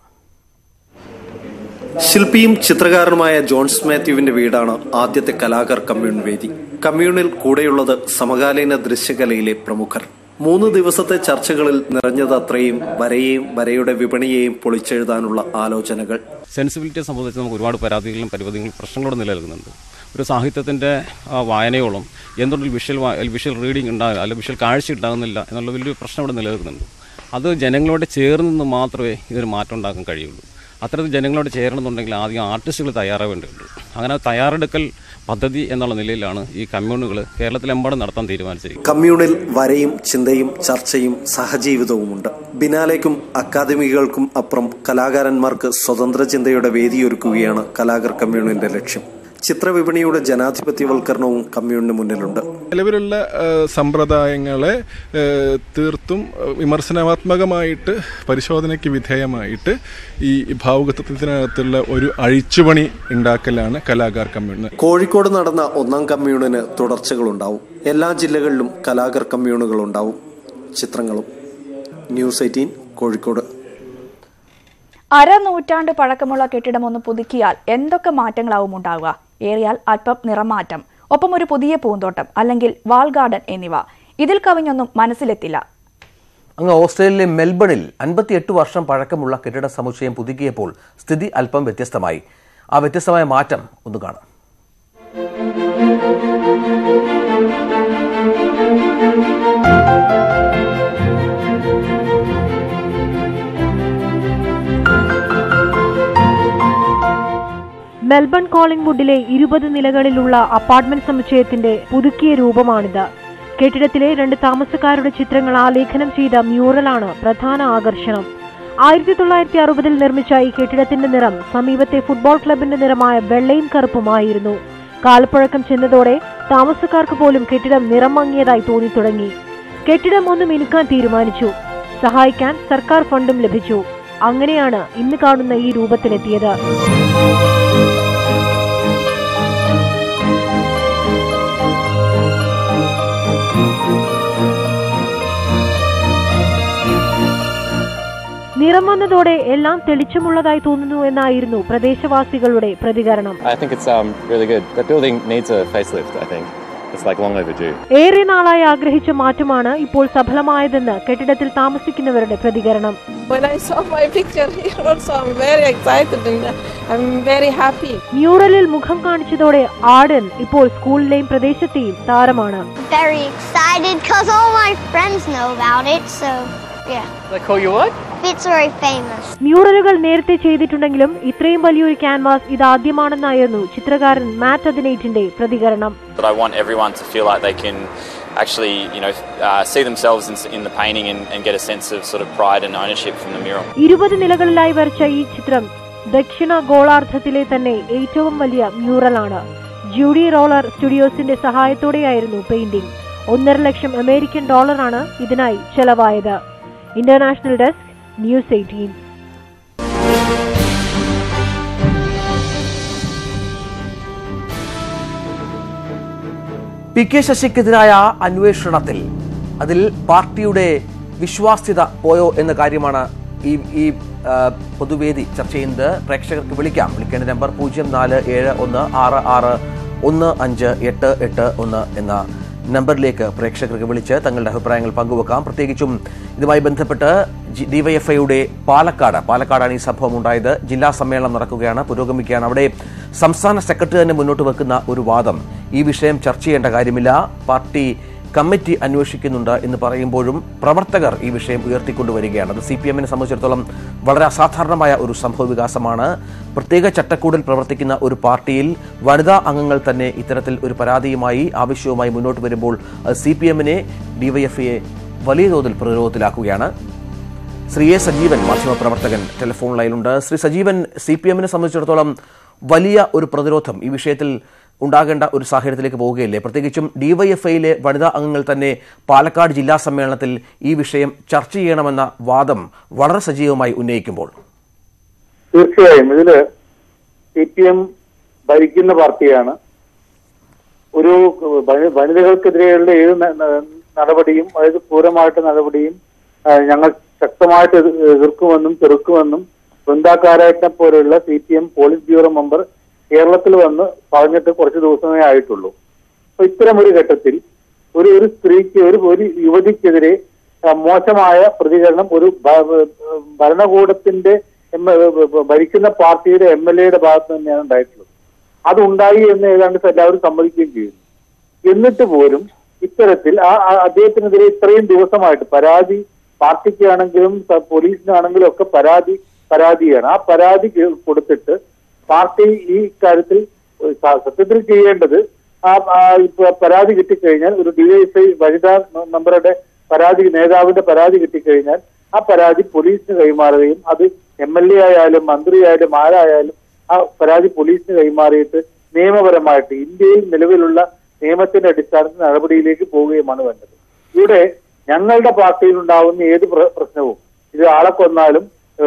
ശില്പിയും ചിത്രകാരനുമായ ജോൺസ് മാത്യുവിന്റെ വീടാണ് ആദ്യത്തെ കലാകാർ കമ്മ്യൂൺ വേദി. കമ്മ്യൂണിൽ കൂടെയുള്ളത് സമകാലീന ദൃശ്യകലയിലെ പ്രമുഖർ. മൂന്ന് ദിവസത്തെ ചർച്ചകളിൽ നിറഞ്ഞത് അത്രയും വരയെയും വരയുടെ വിപണിയെയും പൊളിച്ചെഴുതാനുള്ള ആലോചനകൾ. സെൻസിബിലിറ്റിയെ സംബന്ധിച്ച് നമുക്ക് ഒരുപാട് പരാതികളും പരിപാടികളും പ്രശ്നങ്ങളും നിലനിൽക്കുന്നുണ്ട്. ഒരു സാഹിത്യത്തിൻ്റെ വായനയോളം എന്തുകൊണ്ടൊരു വിഷ്വൽ വിഷ്വൽ റീഡിംഗ് ഉണ്ടാകുക അല്ലെങ്കിൽ വിഷ്വൽ കാഴ്ച ഉണ്ടാകുന്നില്ല എന്നുള്ള വലിയൊരു പ്രശ്നം ഇവിടെ നിലനിൽക്കുന്നുണ്ട്. അത് ജനങ്ങളോട് ചേർന്ന് നിന്ന് മാത്രമേ ഇതിന് മാറ്റം ഉണ്ടാക്കാൻ കഴിയുള്ളൂ. അത്തരത്തിൽ ജനങ്ങളോട് ചേരണമെന്നുണ്ടെങ്കിൽ ആദ്യം ആർട്ടിസ്റ്റുകൾ തയ്യാറാവേണ്ടതുണ്ട്. അങ്ങനെ തയ്യാറെടുക്കൽ പദ്ധതി എന്നുള്ള നിലയിലാണ് ഈ കമ്മ്യൂണുകൾ കേരളത്തിലെമ്പാടും നടത്താൻ തീരുമാനിച്ചിരിക്കുന്നത്. കമ്മ്യൂണിൽ വരയും ചിന്തയും ചർച്ചയും സഹജീവിതവുമുണ്ട്. ബിനാലേക്കും അക്കാദമികൾക്കും അപ്പുറം കലാകാരന്മാർക്ക് സ്വതന്ത്ര ചിന്തയുടെ വേദിയൊരുക്കുകയാണ് കലാകാർ കമ്മ്യൂണിന്റെ ലക്ഷ്യം. ചിത്രവിപണിയുടെ ജനാധിപത്യവൽക്കരണവും കമ്മ്യൂണിന് മുന്നിലുണ്ട്. നിലവിലുള്ള സമ്പ്രദായങ്ങളെ തീർത്തും വിമർശനാത്മകമായിട്ട് പരിശോധനയ്ക്ക് വിധേയമായിട്ട് ഈ ഭാവുകത്വത്തിനകത്തുള്ള ഒരു അഴിച്ചുപണി ഉണ്ടാക്കലാണ് കലാകാർ കമ്മ്യൂൺ. കോഴിക്കോട് നടന്ന ഒന്നാം കമ്മ്യൂണിന് തുടർച്ചകളുണ്ടാവും. എല്ലാ ജില്ലകളിലും കലാകാർ കമ്മ്യൂണുകൾ ഉണ്ടാവും. ചിത്രങ്ങളും. News eighteen Kozhikode. അരനൂറ്റാണ്ട് പഴക്കമുള്ള കെട്ടിടം ഒന്ന് പുതുക്കിയാൽ എന്തൊക്കെ മാറ്റങ്ങളാവും ഉണ്ടാവുക? ഏറിയാൽ അല്പം നിറമാറ്റം, ഒപ്പം ഒരു പുതിയ പൂന്തോട്ടം അല്ലെങ്കിൽ വാൾ ഗാർഡൻ എന്നിവ. ഇതിൽ കവിഞ്ഞൊന്നും മനസ്സിലെത്തില്ല. അങ്ങ് ഓസ്ട്രേലിയയിലെ മെൽബണിൽ അൻപത്തിയെട്ട് വർഷം പഴക്കമുള്ള കെട്ടിട സമുച്ചയം പുതുക്കിയപ്പോൾ സ്ഥിതി അല്പം വ്യത്യസ്തമായി. ആ വ്യത്യസ്തമായ മാറ്റം ഒന്ന് കാണാം. മെൽബൺ കോളിംഗ്വുഡിലെ ഇരുപത് നിലകളിലുള്ള അപ്പാർട്ട്മെന്റ് സമുച്ചയത്തിന്റെ പുതുക്കിയ രൂപമാണിത്. കെട്ടിടത്തിലെ രണ്ട് താമസക്കാരുടെ ചിത്രങ്ങൾ ആലേഖനം ചെയ്ത മ്യൂറലാണ് പ്രധാന ആകർഷണം. ആയിരത്തി തൊള്ളായിരത്തി അറുപതിൽ നിർമ്മിച്ച ഈ കെട്ടിടത്തിന്റെ നിറം സമീപത്തെ ഫുട്ബോൾ ക്ലബിന്റെ നിറമായ വെള്ളയും കറുപ്പുമായിരുന്നു. കാലപ്പഴക്കം ചെന്നതോടെ താമസക്കാർക്ക് പോലും കെട്ടിടം നിറം മങ്ങിയതായി തോന്നി തുടങ്ങി. കെട്ടിടം ഒന്ന് മിനുക്കാൻ തീരുമാനിച്ചു. സഹായിക്കാൻ സർക്കാർ ഫണ്ടും ലഭിച്ചു. അങ്ങനെയാണ് ഇന്ന് കാണുന്ന ഈ രൂപത്തിലെത്തിയത്. നിറം വന്നതോടെ എല്ലാം തെളിച്ചമുള്ളതായി തോന്നുന്നു എന്നായിരുന്നു പ്രദേശവാസികളുടെ പ്രതികരണം. ഏറെ നാളായി ആഗ്രഹിച്ച മാറ്റമാണ് ഇപ്പോൾ സഫലമായതെന്ന് കെട്ടിടത്തിൽ താമസിക്കുന്നവരുടെ പ്രതികരണം. മ്യൂറലിൽ മുഖം കാണിച്ചതോടെ ആഡൻ ഇപ്പോൾ സ്കൂളിലെയും പ്രദേശത്തെയും താരമാണ്. മ്യൂറലുകൾ നേരത്തെ ചെയ്തിട്ടുണ്ടെങ്കിലും ഇത്രയും വലിയൊരു ക്യാൻവാസ് ഇതാദ്യമാണെന്നായിരുന്നു ചിത്രകാരൻ മാറ്റ് അദിനേറ്റിന്റെ പ്രതികരണം. actually, you know, uh, see themselves in, in the painting and, and get a sense of sort of pride and ownership from the mural. ഇരുപത് നിലകളിലായി വരച്ച ഈ ചിത്രം ദക്ഷിണ ഗോളാർദ്ധത്തിലെ തന്നെ ഏറ്റവും വലിയ മ്യൂറലാണ്. ജൂഡി റോളർ സ്റ്റുഡിയോസിന്റെ സഹായത്തോടെയായിരുന്നു പെയിന്റിംഗ്. ഒന്നര ലക്ഷം അമേരിക്കൻ ഡോളറാണ് ഇതിനായി ചെലവായത്. International desk, news eighteen. P K ശശിക്കെതിരായ അന്വേഷണത്തിൽ അതിൽ പാർട്ടിയുടെ വിശ്വാസ്യത പോയോ എന്ന കാര്യമാണ് ഈ ഈ പൊതുവേദി ചർച്ച ചെയ്യുന്നത്. പ്രേക്ഷകർക്ക് വിളിക്കാം. വിളിക്കേണ്ട നമ്പർ പൂജ്യം നാല് ഏഴ് ഒന്ന് ആറ് ആറ് ഒന്ന് അഞ്ച് എട്ട് എട്ട് ഒന്ന് എന്ന നമ്പറിലേക്ക് പ്രേക്ഷകർക്ക് വിളിച്ച് തങ്ങളുടെ അഭിപ്രായങ്ങൾ പങ്കുവെക്കാം. പ്രത്യേകിച്ചും ഇതുമായി ബന്ധപ്പെട്ട് ഡിവൈഎഫ്ഐയുടെ പാലക്കാട് പാലക്കാടാണ് ഈ സംഭവം ഉണ്ടായത്. ജില്ലാ സമ്മേളനം നടക്കുകയാണ്, പുരോഗമിക്കുകയാണ്. അവിടെ സംസ്ഥാന സെക്രട്ടറി തന്നെ മുന്നോട്ട് വെക്കുന്ന ഒരു വാദം, ഈ വിഷയം ചർച്ച ചെയ്യേണ്ട കാര്യമില്ല, പാർട്ടി കമ്മിറ്റി അന്വേഷിക്കുന്നുണ്ട് എന്ന് പറയുമ്പോഴും പ്രവർത്തകർ ഈ വിഷയം ഉയർത്തിക്കൊണ്ടുവരികയാണ്. അത് സി പി എമ്മിനെ സംബന്ധിച്ചിടത്തോളം വളരെ അസാധാരണമായ ഒരു സംഭവ വികാസമാണ്. പ്രത്യേക ചട്ടക്കൂടിൽ പ്രവർത്തിക്കുന്ന ഒരു പാർട്ടിയിൽ വനിതാ അംഗങ്ങൾ തന്നെ ഇത്തരത്തിൽ ഒരു പരാതിയുമായി ആവശ്യവുമായി മുന്നോട്ട് വരുമ്പോൾ സി പി എമ്മിനെ ഡിവൈഎഫ്ഐയെ വലിയ തോതിൽ പ്രതിരോധത്തിലാക്കുകയാണ്. ശ്രീ എ സജീവൻ മാധ്യമപ്രവർത്തകൻ ടെലിഫോൺ ലൈനിലുണ്ട്. ശ്രീ സജീവൻ, സി പി എമ്മിനെ സംബന്ധിച്ചിടത്തോളം വലിയ ഒരു പ്രതിരോധം ഈ വിഷയത്തിൽ ഉണ്ടാകേണ്ട ഒരു സാഹചര്യത്തിലേക്ക് പോവുകയില്ലേ? പ്രത്യേകിച്ചും ഡിവൈഎഫ്ഐയിലെ വനിതാ അംഗങ്ങൾ തന്നെ പാലക്കാട് ജില്ലാ സമ്മേളനത്തിൽ ഈ വിഷയം ചർച്ച ചെയ്യണമെന്ന വാദം വളരെ സജീവമായി ഉന്നയിക്കുമ്പോൾ. തീർച്ചയായും ഇതില് സി പി എം ഭരിക്കുന്ന പാർട്ടിയാണ്. ഒരു വനിതകൾക്കെതിരെയുള്ള ഏത് നടപടിയും, അതായത് ക്രൂരമായിട്ട് നടപടിയും ഞങ്ങൾ ശക്തമായിട്ട് എതിർക്കുമെന്നും ചെറുക്കുമെന്നും വൃന്ദാക്കാരായിട്ടിനെ പോലെയുള്ള C P M politburo member കേരളത്തിൽ വന്ന് പറഞ്ഞിട്ട് കുറച്ച് ദിവസമേ ആയിട്ടുള്ളൂ. അപ്പൊ ഇത്തരം ഒരു ഘട്ടത്തിൽ ഒരു ഒരു സ്ത്രീക്ക് ഒരു ഒരു യുവതിക്കെതിരെ മോശമായ പ്രതികരണം ഒരു ഭരണകൂടത്തിന്റെ ഭരിക്കുന്ന പാർട്ടിയുടെ എം എൽ എയുടെ ഭാഗത്ത് തന്നെയാണ് ഉണ്ടായിട്ടുള്ളത്. അതുണ്ടായി എന്ന് ഏതാണ്ട് എല്ലാവരും സമ്മതിക്കുകയും ചെയ്യുന്നു. എന്നിട്ട് പോലും ഇത്തരത്തിൽ ആ അദ്ദേഹത്തിനെതിരെ ഇത്രയും ദിവസമായിട്ട് പരാതി പാർട്ടിക്കാണെങ്കിലും പോലീസിനാണെങ്കിലും ഒക്കെ പരാതി പരാതിയാണ്. ആ പരാതി കൊടുത്തിട്ട് പാർട്ടി ഈ കാര്യത്തിൽ സത്യത്തിൽ ചെയ്യേണ്ടത് ആ പരാതി കിട്ടിക്കഴിഞ്ഞാൽ ഒരു ഡിവൈഎഫ്ഐ വനിതാ മെമ്പറുടെ പരാതി നേതാവിന്റെ പരാതി കിട്ടിക്കഴിഞ്ഞാൽ ആ പരാതി പോലീസിന് കൈമാറുകയും അത് എം എൽ എ ആയാലും മന്ത്രിയായാലും ആരായാലും ആ പരാതി പോലീസിന് കൈമാറിയിട്ട് നിയമപരമായിട്ട് ഇന്ത്യയിൽ നിലവിലുള്ള നിയമത്തിന്റെ അടിസ്ഥാനത്തിൽ നടപടിയിലേക്ക് പോവുകയുമാണ് വേണ്ടത്. ഇവിടെ ഞങ്ങളുടെ പാർട്ടിയിൽ ഉണ്ടാവുന്ന ഏത് പ്രശ്നവും, ഇത് ആളെ കൊന്നാലും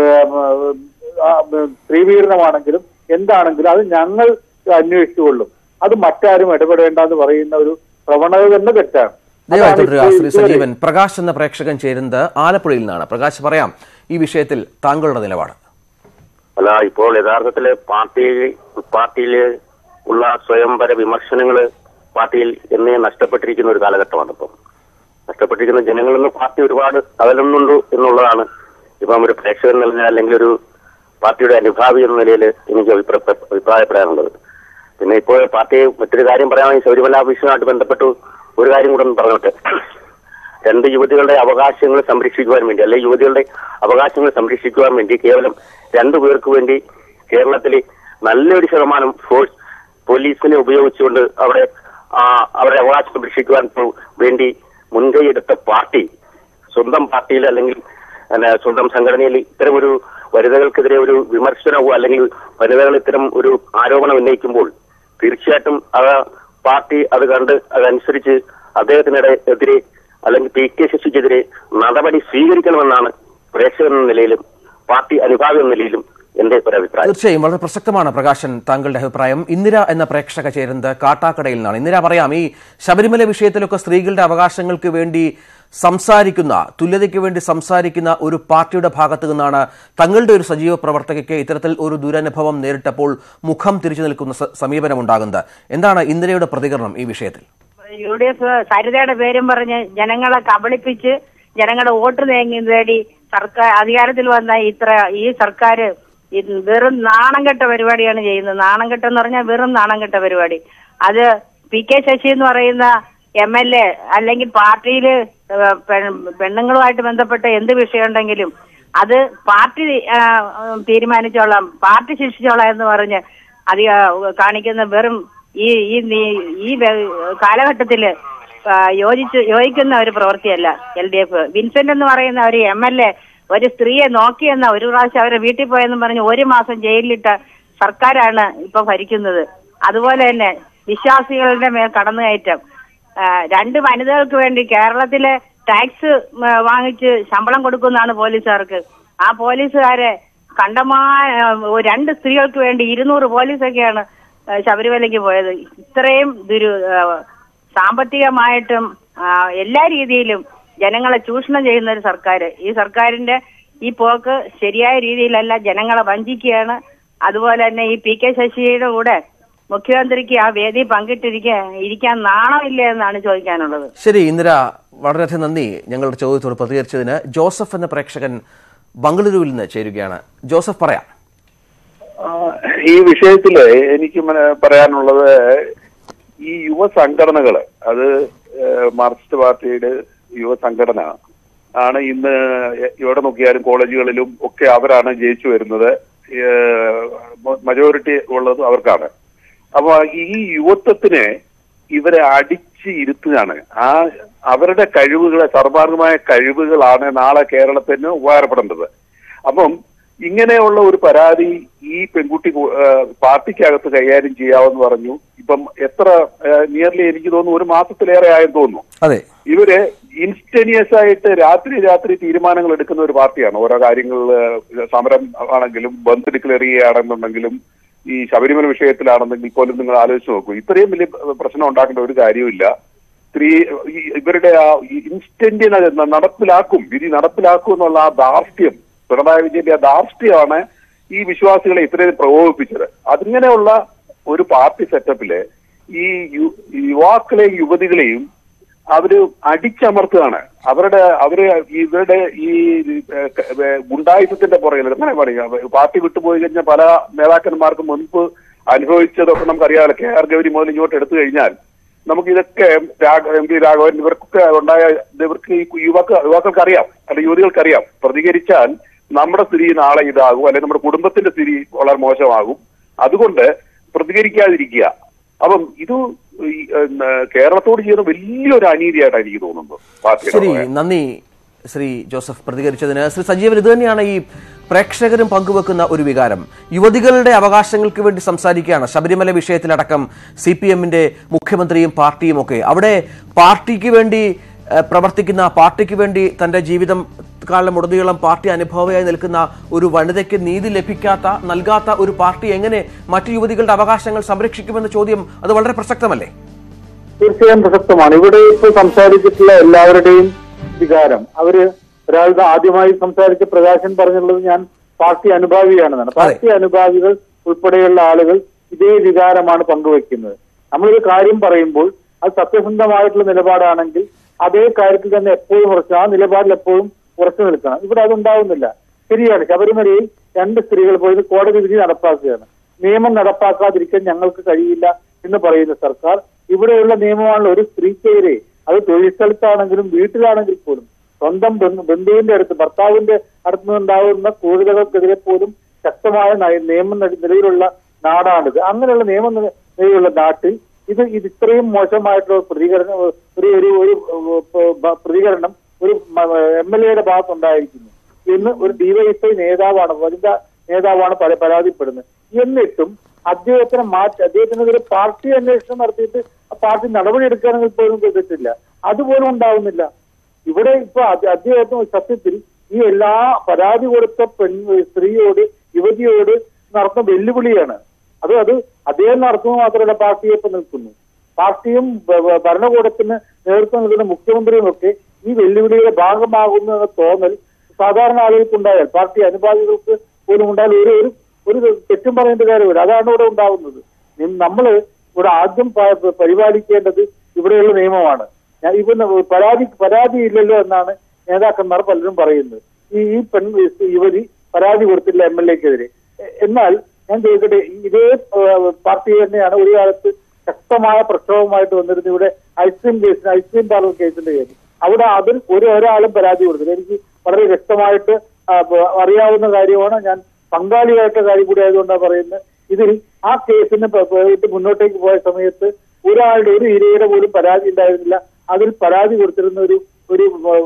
സ്ത്രീപീഡനമാണെങ്കിലും എന്താണെങ്കിലും അത് ഞങ്ങൾ അന്വേഷിച്ചുകൊള്ളും, അത് മറ്റാരും ഇടപെടേണ്ടെന്ന് പറയുന്ന ഒരു പ്രവണത തന്നെ തെറ്റാണ്. ശ്രീ സജീവൻ, പ്രകാശ് എന്ന പ്രേക്ഷകൻ ചേരുന്നത് ആലപ്പുഴയിൽ നിന്നാണ്. പ്രകാശ്, പറയാം ഈ വിഷയത്തിൽ താങ്കളുടെ നിലപാട്. അല്ല, ഇപ്പോൾ യഥാർത്ഥത്തില് പാർട്ടി പാർട്ടിയിൽ ഉള്ള സ്വയംവര വിമർശനങ്ങള് പാർട്ടിയിൽ എന്നേ നഷ്ടപ്പെട്ടിരിക്കുന്ന ഒരു കാലഘട്ടമാണ്. ഇപ്പം നഷ്ടപ്പെട്ടിരിക്കുന്ന ജനങ്ങളിൽ നിന്ന് പാർട്ടി ഒരുപാട് അകലുന്നുണ്ട് എന്നുള്ളതാണ് ഇപ്പം ഒരു പ്രേക്ഷകൻ നില അല്ലെങ്കിൽ ഒരു പാർട്ടിയുടെ അനുഭാവി എന്ന നിലയിൽ എനിക്ക് അഭിപ്രായ അഭിപ്രായപ്പെടാനുള്ളത്. പിന്നെ ഇപ്പോൾ പാർട്ടി മറ്റൊരു കാര്യം പറയുകയാണെങ്കിൽ ശബരിമല വിഷയവുമായിട്ട് ബന്ധപ്പെട്ട് ഒരു കാര്യം കൂടെ പറഞ്ഞോട്ടെ. രണ്ട് യുവതികളുടെ അവകാശങ്ങൾ സംരക്ഷിക്കുവാൻ വേണ്ടി, അല്ലെങ്കിൽ യുവതികളുടെ അവകാശങ്ങൾ സംരക്ഷിക്കുവാൻ വേണ്ടി കേവലം രണ്ടു പേർക്ക് വേണ്ടി കേരളത്തിൽ നല്ലൊരു ശതമാനം ഫോഴ്സ് പോലീസിനെ ഉപയോഗിച്ചുകൊണ്ട് അവിടെ അവരുടെ അവകാശം സംരക്ഷിക്കുവാൻ വേണ്ടി മുൻകൈയെടുത്ത പാർട്ടി സ്വന്തം പാർട്ടിയിൽ അല്ലെങ്കിൽ സ്വന്തം സംഘടനയിൽ ഇത്തരം ഒരു വനിതകൾക്കെതിരെ ഒരു വിമർശനവോ അല്ലെങ്കിൽ വനിതകൾ ഇത്തരം ഒരു ആരോപണം ഉന്നയിക്കുമ്പോൾ തീർച്ചയായിട്ടും ആ പാർട്ടി അത് കണ്ട് അതനുസരിച്ച് അദ്ദേഹത്തിനെതിരെ എതിരെ അല്ലെങ്കിൽ പി കെ ശശിക്കെതിരെ നടപടി സ്വീകരിക്കണമെന്നാണ് പ്രേക്ഷകൻ എന്ന നിലയിലും പാർട്ടി അനുഭാവി എന്ന നിലയിലും എന്റെ ഒരു അഭിപ്രായം. തീർച്ചയായും വളരെ പ്രസക്തമാണ് പ്രകാശൻ താങ്കളുടെ അഭിപ്രായം. ഇന്ദിര എന്ന പ്രേക്ഷക ചേരുന്നത് കാട്ടാക്കടയിൽ നിന്നാണ്. ഇന്ദിര, പറയാം, ഈ ശബരിമല വിഷയത്തിലൊക്കെ സ്ത്രീകളുടെ അവകാശങ്ങൾക്ക് വേണ്ടി സംസാരിക്കുന്ന, തുല്യതയ്ക്ക് വേണ്ടി സംസാരിക്കുന്ന ഒരു പാർട്ടിയുടെ ഭാഗത്തു നിന്നാണ് തങ്ങളുടെ ഒരു സജീവ പ്രവർത്തകയ്ക്ക് ഇത്തരത്തിൽ ഒരു ദുരനുഭവം നേരിട്ടപ്പോൾ മുഖം തിരിച്ചു നിൽക്കുന്ന സമീപനമുണ്ടാകുന്നത്. എന്താണ് ഇന്ദിരയുടെ പ്രതികരണം ഈ വിഷയത്തിൽ? യു ഡി എഫ് സരിതയുടെ പേരും പറഞ്ഞ് ജനങ്ങളെ കബളിപ്പിച്ച് ജനങ്ങളുടെ വോട്ട് നേടി സർക്കാർ അധികാരത്തിൽ വന്ന ഇത്ര ഈ സർക്കാർ വെറും നാണം കെട്ട പരിപാടിയാണ് ചെയ്യുന്നത്. നാണം കെട്ടെന്ന് പറഞ്ഞാൽ വെറും നാണം കെട്ട പരിപാടി. അത് പി കെ ശശി എന്ന് പറയുന്ന എം എൽ എ അല്ലെങ്കിൽ പാർട്ടിയിൽ പെണ്ണുങ്ങളുമായിട്ട് ബന്ധപ്പെട്ട എന്ത് വിഷയം ഉണ്ടെങ്കിലും അത് പാർട്ടി തീരുമാനിച്ചോളാം, പാർട്ടി ശിക്ഷിച്ചോളാം എന്ന് പറഞ്ഞ് അധിക കാണിക്കുന്ന വെറും ഈ ഈ കാലഘട്ടത്തില് യോജിച്ച് യോജിക്കുന്ന ഒരു പ്രവൃത്തിയല്ല എൽ ഡി എഫ്. വിൻസെന്റ് എന്ന് പറയുന്ന ഒരു എം എൽ എ ഒരു സ്ത്രീയെ നോക്കിയെന്ന ഒരു പ്രാവശ്യം അവരെ വീട്ടിൽ പോയെന്ന് പറഞ്ഞ് ഒരു മാസം ജയിലിലിട്ട സർക്കാരാണ് ഇപ്പൊ ഭരിക്കുന്നത്. അതുപോലെ തന്നെ വിശ്വാസികളുടെ മേൽ കടന്നുകയറ്റം, രണ്ട് വനിതകൾക്ക് വേണ്ടി കേരളത്തിലെ ടാക്സ് വാങ്ങിച്ച് ശമ്പളം കൊടുക്കുന്നതാണ് പോലീസുകാർക്ക്. ആ പോലീസുകാരെ കണ്ടമായ രണ്ട് സ്ത്രീകൾക്ക് വേണ്ടി ഇരുന്നൂറ് പോലീസൊക്കെയാണ് ശബരിമലയ്ക്ക് പോയത്. ഇത്രയും ദുരു സാമ്പത്തികമായിട്ടും എല്ലാ രീതിയിലും ജനങ്ങളെ ചൂഷണം ചെയ്യുന്ന ഒരു സർക്കാർ. ഈ സർക്കാരിന്റെ ഈ പോക്ക് ശരിയായ രീതിയിലല്ല, ജനങ്ങളെ വഞ്ചിക്കുകയാണ്. അതുപോലെ തന്നെ ഈ പി കെ ശശിയുടെ കൂടെ മുഖ്യമന്ത്രിക്ക് ആ വേദി പങ്കിട്ടിരിക്കാൻ ഇരിക്കാൻ നാണമില്ല എന്നാണ് ചോദിക്കാനുള്ളത്. ശരി ഇന്ദിര, വളരെയധികം നന്ദി ഞങ്ങളുടെ ചോദ്യത്തോട് പ്രതികരിച്ചതിന്. ജോസഫ് എന്ന പ്രേക്ഷകൻ ബംഗളൂരുവിൽ നിന്ന് ചേരുകയാണ്. ജോസഫ്, പറയാം. ഈ വിഷയത്തില് എനിക്ക് പറയാനുള്ളത്, ഈ യുവ സംഘടനകള്, അത് മാർക്സിസ്റ്റ് പാർട്ടിയുടെ യുവ സംഘടന ആണ് ഇന്ന് എവിടെ നോക്കിയാലും കോളേജുകളിലും ഒക്കെ അവരാണ് ജയിച്ചു വരുന്നത്. മജോറിറ്റി ഉള്ളത് അവർക്കാണ്. അപ്പൊ ഈ യുവത്വത്തിനെ ഇവരെ അടിച്ച് ഇരുത്തുകയാണ്. ആ അവരുടെ കഴിവുകളെ, സർവാംഗമായ കഴിവുകളാണ് നാളെ കേരളത്തിന് ഉപകാരപ്പെടേണ്ടത്. അപ്പം ഇങ്ങനെയുള്ള ഒരു പരാതി ഈ പെൺകുട്ടി പാർട്ടിക്കകത്ത് കൈകാര്യം ചെയ്യാമെന്ന് പറഞ്ഞു. ഇപ്പം എത്ര നിയർലി എനിക്ക് തോന്നുന്നു ഒരു മാസത്തിലേറെ ആയെന്ന് തോന്നുന്നു. അതെ, ഇവര് ഇൻസ്റ്റന്റിയസ് ആയിട്ട് രാത്രി രാത്രി തീരുമാനങ്ങൾ എടുക്കുന്ന ഒരു പാർട്ടിയാണ്. ഓരോ കാര്യങ്ങൾ, സമരം ആണെങ്കിലും ബന്ദ് ഡിക്ലെയർ ചെയ്യുകയാണെന്നുണ്ടെങ്കിലും ഈ ശബരിമല വിഷയത്തിലാണെന്നെങ്കിൽ പോലും നിങ്ങൾ ആലോചിച്ച് നോക്കൂ. ഇത്രയും വലിയ പ്രശ്നം ഉണ്ടാക്കേണ്ട ഒരു കാര്യമില്ല. സ്ത്രീ ഇവരുടെ ആ ഇൻസ്റ്റന്റ് നടപ്പിലാക്കും, വിധി നടപ്പിലാക്കും എന്നുള്ള ആ ധാർഷ്ട്യം, പിണറായി വിജയന്റെ ആ ധാർഷ്ട്യമാണ് ഈ വിശ്വാസികളെ ഇത്രയും പ്രകോപിപ്പിച്ചത്. അതിങ്ങനെയുള്ള ഒരു പാർട്ടി സെറ്റപ്പില് ഈ യുവാക്കളെയും യുവതികളെയും അവര് അടിച്ചമർത്തുകയാണ്. അവരുടെ അവര് ഇവരുടെ ഈ ഗുണ്ടായുസത്തിന്റെ പുറകിൽ അങ്ങനെ പറയുക. പാർട്ടി വിട്ടുപോയി കഴിഞ്ഞാൽ പല നേതാക്കന്മാർക്കും മുൻപ് അനുഭവിച്ചതൊക്കെ നമുക്കറിയാമല്ലോ. കെ ആർ ഗൗരി മുതൽ ഇങ്ങോട്ട് എടുത്തു കഴിഞ്ഞാൽ നമുക്ക് ഇതൊക്കെ എം പി രാഘവൻ ഇവർക്കൊക്കെ ഉണ്ടായ ഇവർക്ക് ഈ യുവാക്ക യുവാക്കൾക്ക് അറിയാം, അല്ലെങ്കിൽ യുവതികൾക്കറിയാം. പ്രതികരിച്ചാൽ നമ്മുടെ സ്ഥിതി നാളെ ഇതാകും, അല്ലെങ്കിൽ നമ്മുടെ കുടുംബത്തിന്റെ സ്ഥിതി വളരെ മോശമാകും. അതുകൊണ്ട് പ്രതികരിക്കാതിരിക്കുക. അപ്പം ഇത് കേരളത്തോട് ചെയ്യുന്ന വലിയൊരു അനീതിയായിട്ടാണ് എനിക്ക് തോന്നുന്നത്. ശരി, നന്ദി ശ്രീ ജോസഫ് പ്രതികരിച്ചതിന്. ശ്രീ സജീവൻ, ഇത് തന്നെയാണ് ഈ പ്രേക്ഷകരും പങ്കുവെക്കുന്ന ഒരു വികാരം. യുവതികളുടെ അവകാശങ്ങൾക്ക് വേണ്ടി സംസാരിക്കുകയാണ് ശബരിമല വിഷയത്തിലടക്കം സി പി എമ്മിന്റെ മുഖ്യമന്ത്രിയും പാർട്ടിയും ഒക്കെ. അവിടെ പാർട്ടിക്ക് വേണ്ടി പ്രവർത്തിക്കുന്ന, പാർട്ടിക്ക് വേണ്ടി തന്റെ ജീവിതം കാലം ഉടനീളം പാർട്ടി അനുഭവമായി നിൽക്കുന്ന ഒരു വനിതയ്ക്ക് നീതി ലഭിക്കാത്ത, നൽകാത്ത ഒരു പാർട്ടി എങ്ങനെ മറ്റു യുവതികളുടെ അവകാശങ്ങൾ സംരക്ഷിക്കുമെന്ന ചോദ്യം അത് വളരെ പ്രസക്തമല്ലേ? തീർച്ചയായും പ്രസക്തമാണ്. ഇവിടെ ഇപ്പോൾ സംസാരിച്ചിട്ടുള്ള എല്ലാവരുടെയും വികാരം, അവര് ഒരാളുടെ ആദ്യമായി സംസാരിച്ച പ്രകാശൻ പറഞ്ഞുള്ളത് ഞാൻ പാർട്ടി അനുഭാവിയാണെന്നാണ്. പാർട്ടി അനുഭാവികൾ ഉൾപ്പെടെയുള്ള ആളുകൾ ഇതേ വികാരമാണ് പങ്കുവെക്കുന്നത്. നമ്മളൊരു കാര്യം പറയുമ്പോൾ അത് സത്യസന്ധമായിട്ടുള്ള നിലപാടാണെങ്കിൽ അതേ കാര്യത്തിൽ തന്നെ എപ്പോഴും ഉറച്ചു, ആ നിലപാടിൽ എപ്പോഴും ഉറച്ചു നിൽക്കണം. ഇവിടെ അതുണ്ടാവുന്നില്ല. ശരിയാണ്, ശബരിമലയിൽ രണ്ട് സ്ത്രീകൾ പോയത് കോടതി വിധി നടപ്പാക്കുകയാണ്. നിയമം നടപ്പാക്കാതിരിക്കാൻ ഞങ്ങൾക്ക് കഴിയില്ല എന്ന് പറയുന്ന സർക്കാർ ഇവിടെയുള്ള നിയമമാണല്ലോ. ഒരു സ്ത്രീക്കെതിരെ, അത് തൊഴിൽ സ്ഥലത്താണെങ്കിലും വീട്ടിലാണെങ്കിൽ പോലും, സ്വന്തം ബന്ധുവിന്റെ അടുത്ത്, ഭർത്താവിന്റെ അടുത്ത് നിന്നുണ്ടാകുന്ന ക്രൂരതകൾക്കെതിരെ പോലും ശക്തമായ നിയമം നിലവിലുള്ള നാടാണിത്. അങ്ങനെയുള്ള നിയമം നിലവിലുള്ള നാട്ടിൽ ഇത് ഇത് ഇത്രയും മോശമായിട്ടുള്ള പ്രതികരണം ഒരു ഒരു ഒരു പ്രതികരണം ഒരു എം എൽ എയുടെ ഭാഗത്തുണ്ടായിരിക്കുന്നു എന്ന് ഒരു ഡിവൈഎഫ്ഐ നേതാവാണ് വനിതാ നേതാവാണ് പരാതിപ്പെടുന്നത്. എന്നിട്ടും അദ്ദേഹത്തിനെ മാറ്റി അദ്ദേഹത്തിനെതിരെ പാർട്ടി അന്വേഷണം നടത്തിയിട്ട് പാർട്ടി നടപടി എടുക്കുകയാണെങ്കിൽ പോലും ചെയ്തിട്ടില്ല. അതുപോലും ഉണ്ടാവുന്നില്ല. ഇവിടെ ഇപ്പൊ അദ്ദേഹത്തിന് സത്യത്തിൽ ഈ എല്ലാ പരാതി കൊടുത്ത പെൺ സ്ത്രീയോട് യുവതിയോട് നടത്തുന്ന വെല്ലുവിളിയാണ്. അത് അത് അദ്ദേഹം നടത്തുന്നത് മാത്രമല്ല, പാർട്ടിയെ ഇപ്പൊ നിൽക്കുന്നു. പാർട്ടിയും ഭരണകൂടത്തിന് നേതൃത്വം നൽകുന്ന മുഖ്യമന്ത്രിയും ഒക്കെ ഈ വെല്ലുവിളിയുടെ ഭാഗമാകുന്നു എന്ന തോന്നൽ സാധാരണ ആളുകൾക്ക് ഉണ്ടായാൽ, പാർട്ടി അനുഭാവികൾക്ക് പോലും ഉണ്ടായാൽ ഒരു ഒരു തെറ്റും പറയേണ്ട കാര്യമില്ല. അതാണ് ഇവിടെ ഉണ്ടാവുന്നത്. നമ്മള് ഇവിടെ ആദ്യം പരിപാലിക്കേണ്ടത് ഇവിടെയുള്ള നിയമമാണ്. ഞാൻ ഇപ്പൊ പരാതി പരാതി ഇല്ലല്ലോ എന്നാണ് നേതാക്കന്മാർ പലരും പറയുന്നത്. ഈ ഈ പെൺ യുവതി പരാതി കൊടുത്തില്ല എം എൽ എക്കെതിരെ. എന്നാൽ ഞാൻ ചോദിക്കട്ടെ, ഇതേ പാർട്ടി തന്നെയാണ് ഒരു കാലത്ത് ശക്തമായ പ്രക്ഷോഭമായിട്ട് വന്നിരുന്നത് ഇവിടെ ഐസ്ക്രീം കേസിന് ഐസ്ക്രീം പാർലർ കേസിന്റെ കേസ്. അവിടെ അതിൽ ഒരു ഒരാളും പരാതി കൊടുത്തില്ല. എനിക്ക് വളരെ വ്യക്തമായിട്ട് അറിയാവുന്ന കാര്യമാണ്. ഞാൻ പങ്കാളിയായിട്ട് കാര്യം കൂടി ആയതുകൊണ്ടാണ് പറയുന്നത്. ഇതിൽ ആ കേസിന് പോയിട്ട് മുന്നോട്ടേക്ക് പോയ സമയത്ത് ഒരാളുടെ ഒരു ഇരയുടെ പോലും പരാതി ഉണ്ടായിരുന്നില്ല. അതിൽ പരാതി കൊടുത്തിരുന്ന ഒരു ഒരു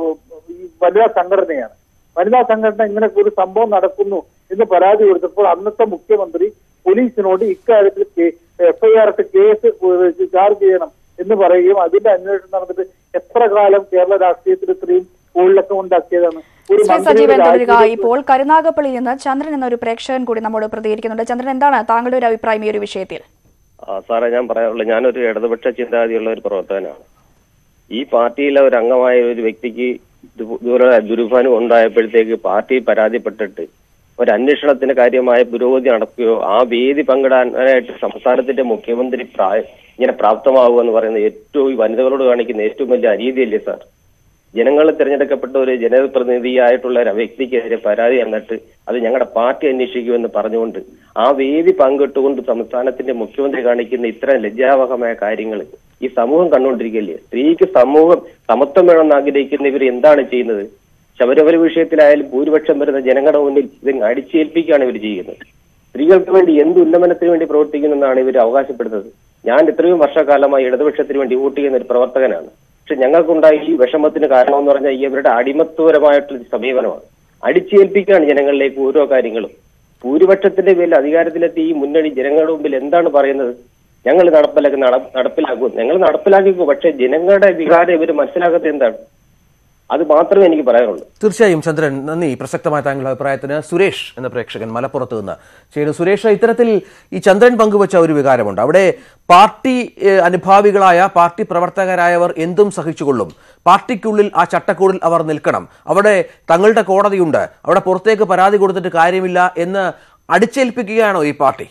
വനിതാ സംഘടനയാണ്. വനിതാ സംഘടന ഇങ്ങനെ ഒരു സംഭവം നടക്കുന്നു എന്ന് പരാതി കൊടുത്തപ്പോൾ അന്നത്തെ മുഖ്യമന്ത്രി പോലീസിനോട് ഇക്കാര്യത്തിൽ എഫ്ഐആർ ഇട്ട് കേസ് ചാർജ് ചെയ്യണം എന്ന് പറയുകയും അതിന്റെ അന്വേഷണം നടന്നിട്ട് എത്ര കാലം കേരള രാഷ്ട്രീയത്തിൽ ഇത്രയും ഉള്ളക്കം ഉണ്ടാക്കിയതാണ്. സജീവൻ തുടരുക. ഇപ്പോൾ കരുനാഗപ്പള്ളിയിൽ നിന്ന് ചന്ദ്രൻ എന്നൊരു പ്രേക്ഷകൻ കൂടി നമ്മോട് പ്രതികരിക്കുന്നുണ്ട്. ചന്ദ്രൻ, എന്താണ് താങ്കളുടെ ഒരു അഭിപ്രായം ഈ ഒരു വിഷയത്തിൽ? സാറേ, ഞാൻ പറയാനുള്ളത്, ഞാനൊരു ഇടതുപക്ഷ ചിന്താഗതിയുള്ള ഒരു പ്രവർത്തകനാണ്. ഈ പാർട്ടിയിലെ ഒരു അംഗമായ ഒരു വ്യക്തിക്ക് ഇതുപോലെ ദുരുപയോഗം ഉണ്ടായപ്പോഴത്തേക്ക് പാർട്ടി പരാതിപ്പെട്ടിട്ട് ഒരു അന്വേഷണത്തിന് കാര്യമായ പുരോഗതി നടക്കുകയോ ആ വേദി പങ്കിടാനായിട്ട് സംസ്ഥാനത്തിന്റെ മുഖ്യമന്ത്രി പ്രായ ഇങ്ങനെ പ്രാപ്തമാവുക എന്ന് പറയുന്നത് ഏറ്റവും വനിതകളോട് കാണിക്കുന്ന ഏറ്റവും വലിയ അനീതിയല്ലേ സാർ? ജനങ്ങൾ തിരഞ്ഞെടുക്കപ്പെട്ട ഒരു ജനപ്രതിനിധിയായിട്ടുള്ള ഒരു വ്യക്തിക്കെതിരെ പരാതി എന്നിട്ട് അത് ഞങ്ങളുടെ പാർട്ടി അന്വേഷിക്കുമെന്ന് പറഞ്ഞുകൊണ്ട് ആ വേദി പങ്കിട്ടുകൊണ്ട് സംസ്ഥാനത്തിന്റെ മുഖ്യമന്ത്രി കാണിക്കുന്ന ഇത്തരം ലജ്ജാവഹമായ കാര്യങ്ങൾ ഈ സമൂഹം കണ്ടുകൊണ്ടിരിക്കുകയല്ലേ? സ്ത്രീക്ക് സമൂഹം സമത്വം വേണമെന്ന് ആഗ്രഹിക്കുന്ന ഇവർ എന്താണ് ചെയ്യുന്നത്? ശബരിമല വിഷയത്തിലായാലും ഭൂരിപക്ഷം വരുന്ന ജനങ്ങളുടെ മുന്നിൽ ഇത് അടിച്ചേൽപ്പിക്കുകയാണ് ഇവർ ചെയ്യുന്നത്. സ്ത്രീകൾക്ക് വേണ്ടി എന്ത് ഉന്നമനത്തിന് വേണ്ടി പ്രവർത്തിക്കുമെന്നാണ് ഇവർ അവകാശപ്പെടുന്നത്. ഞാൻ ഇത്രയും വർഷക്കാലമായി ഇടതുപക്ഷത്തിന് വേണ്ടി വോട്ട് ചെയ്യുന്ന ഒരു പ്രവർത്തകനാണ്. പക്ഷെ ഞങ്ങൾക്കുണ്ടായ ഈ വിഷമത്തിന് കാരണമെന്ന് പറഞ്ഞാൽ ഇവരുടെ അടിമത്വപരമായിട്ടുള്ള സമീപനമാണ്. അടിച്ചേൽപ്പിക്കുകയാണ് ജനങ്ങളിലേക്ക് ഓരോ കാര്യങ്ങളും. ഭൂരിപക്ഷത്തിന്റെ പേരിൽ അധികാരത്തിലെത്തി ഈ മുന്നണി ജനങ്ങളുടെ മുമ്പിൽ എന്താണ് പറയുന്നത്? ഞങ്ങൾ നടപ്പിലാക്കി നടപ്പിലാക്കും ഞങ്ങൾ നടപ്പിലാക്കിക്കോ, പക്ഷെ ജനങ്ങളുടെ വികാരം ഇവർ മനസ്സിലാക്കാത്ത എന്താണ്? അത് മാത്രമേ എനിക്ക് പറയാനുള്ളൂ. തീർച്ചയായും ചന്ദ്രൻ, നന്ദി പ്രസക്തമായ താങ്കളുടെ അഭിപ്രായത്തിന്. സുരേഷ് എന്ന പ്രേക്ഷകൻ മലപ്പുറത്ത് നിന്ന് ചെയ്യുന്നു. സുരേഷ്, ഇത്തരത്തിൽ ഈ ചന്ദ്രൻ പങ്കുവച്ച ഒരു വികാരമുണ്ട്. അവിടെ പാർട്ടി അനുഭാവികളായ പാർട്ടി പ്രവർത്തകരായവർ എന്തും സഹിച്ചുകൊള്ളും, പാർട്ടിക്കുള്ളിൽ ആ ചട്ടക്കൂടിൽ അവർ നിൽക്കണം, അവിടെ തങ്ങളുടെ കോടതിയുണ്ട്, അവിടെ പുറത്തേക്ക് പരാതി കൊടുത്തിട്ട് കാര്യമില്ല എന്ന് അടിച്ചേൽപ്പിക്കുകയാണോ ഈ പാർട്ടി?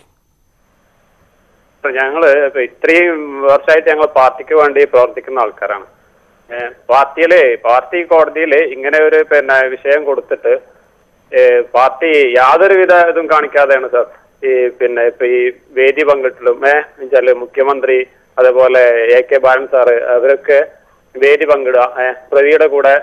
ഞങ്ങള് ഇത്രയും വർഷമായിട്ട് ഞങ്ങൾ പാർട്ടിക്ക് വേണ്ടി പ്രവർത്തിക്കുന്ന ആൾക്കാരാണ്. പാർട്ടിയില് പാർട്ടി കോടതിയില് ഇങ്ങനെ ഒരു പിന്നെ വിഷയം കൊടുത്തിട്ട് പാർട്ടി യാതൊരുവിധ ഇതും കാണിക്കാതെയാണ് സാർ ഈ പിന്നെ ഇപ്പൊ ഈ വേദി പങ്കിട്ടിലും ഏഹ് വെച്ചാല് മുഖ്യമന്ത്രി അതേപോലെ എ കെ ബാലൻ സാറ് അവരൊക്കെ വേദി പങ്കിടുക, ഏഹ് പ്രതിയുടെ കൂടെ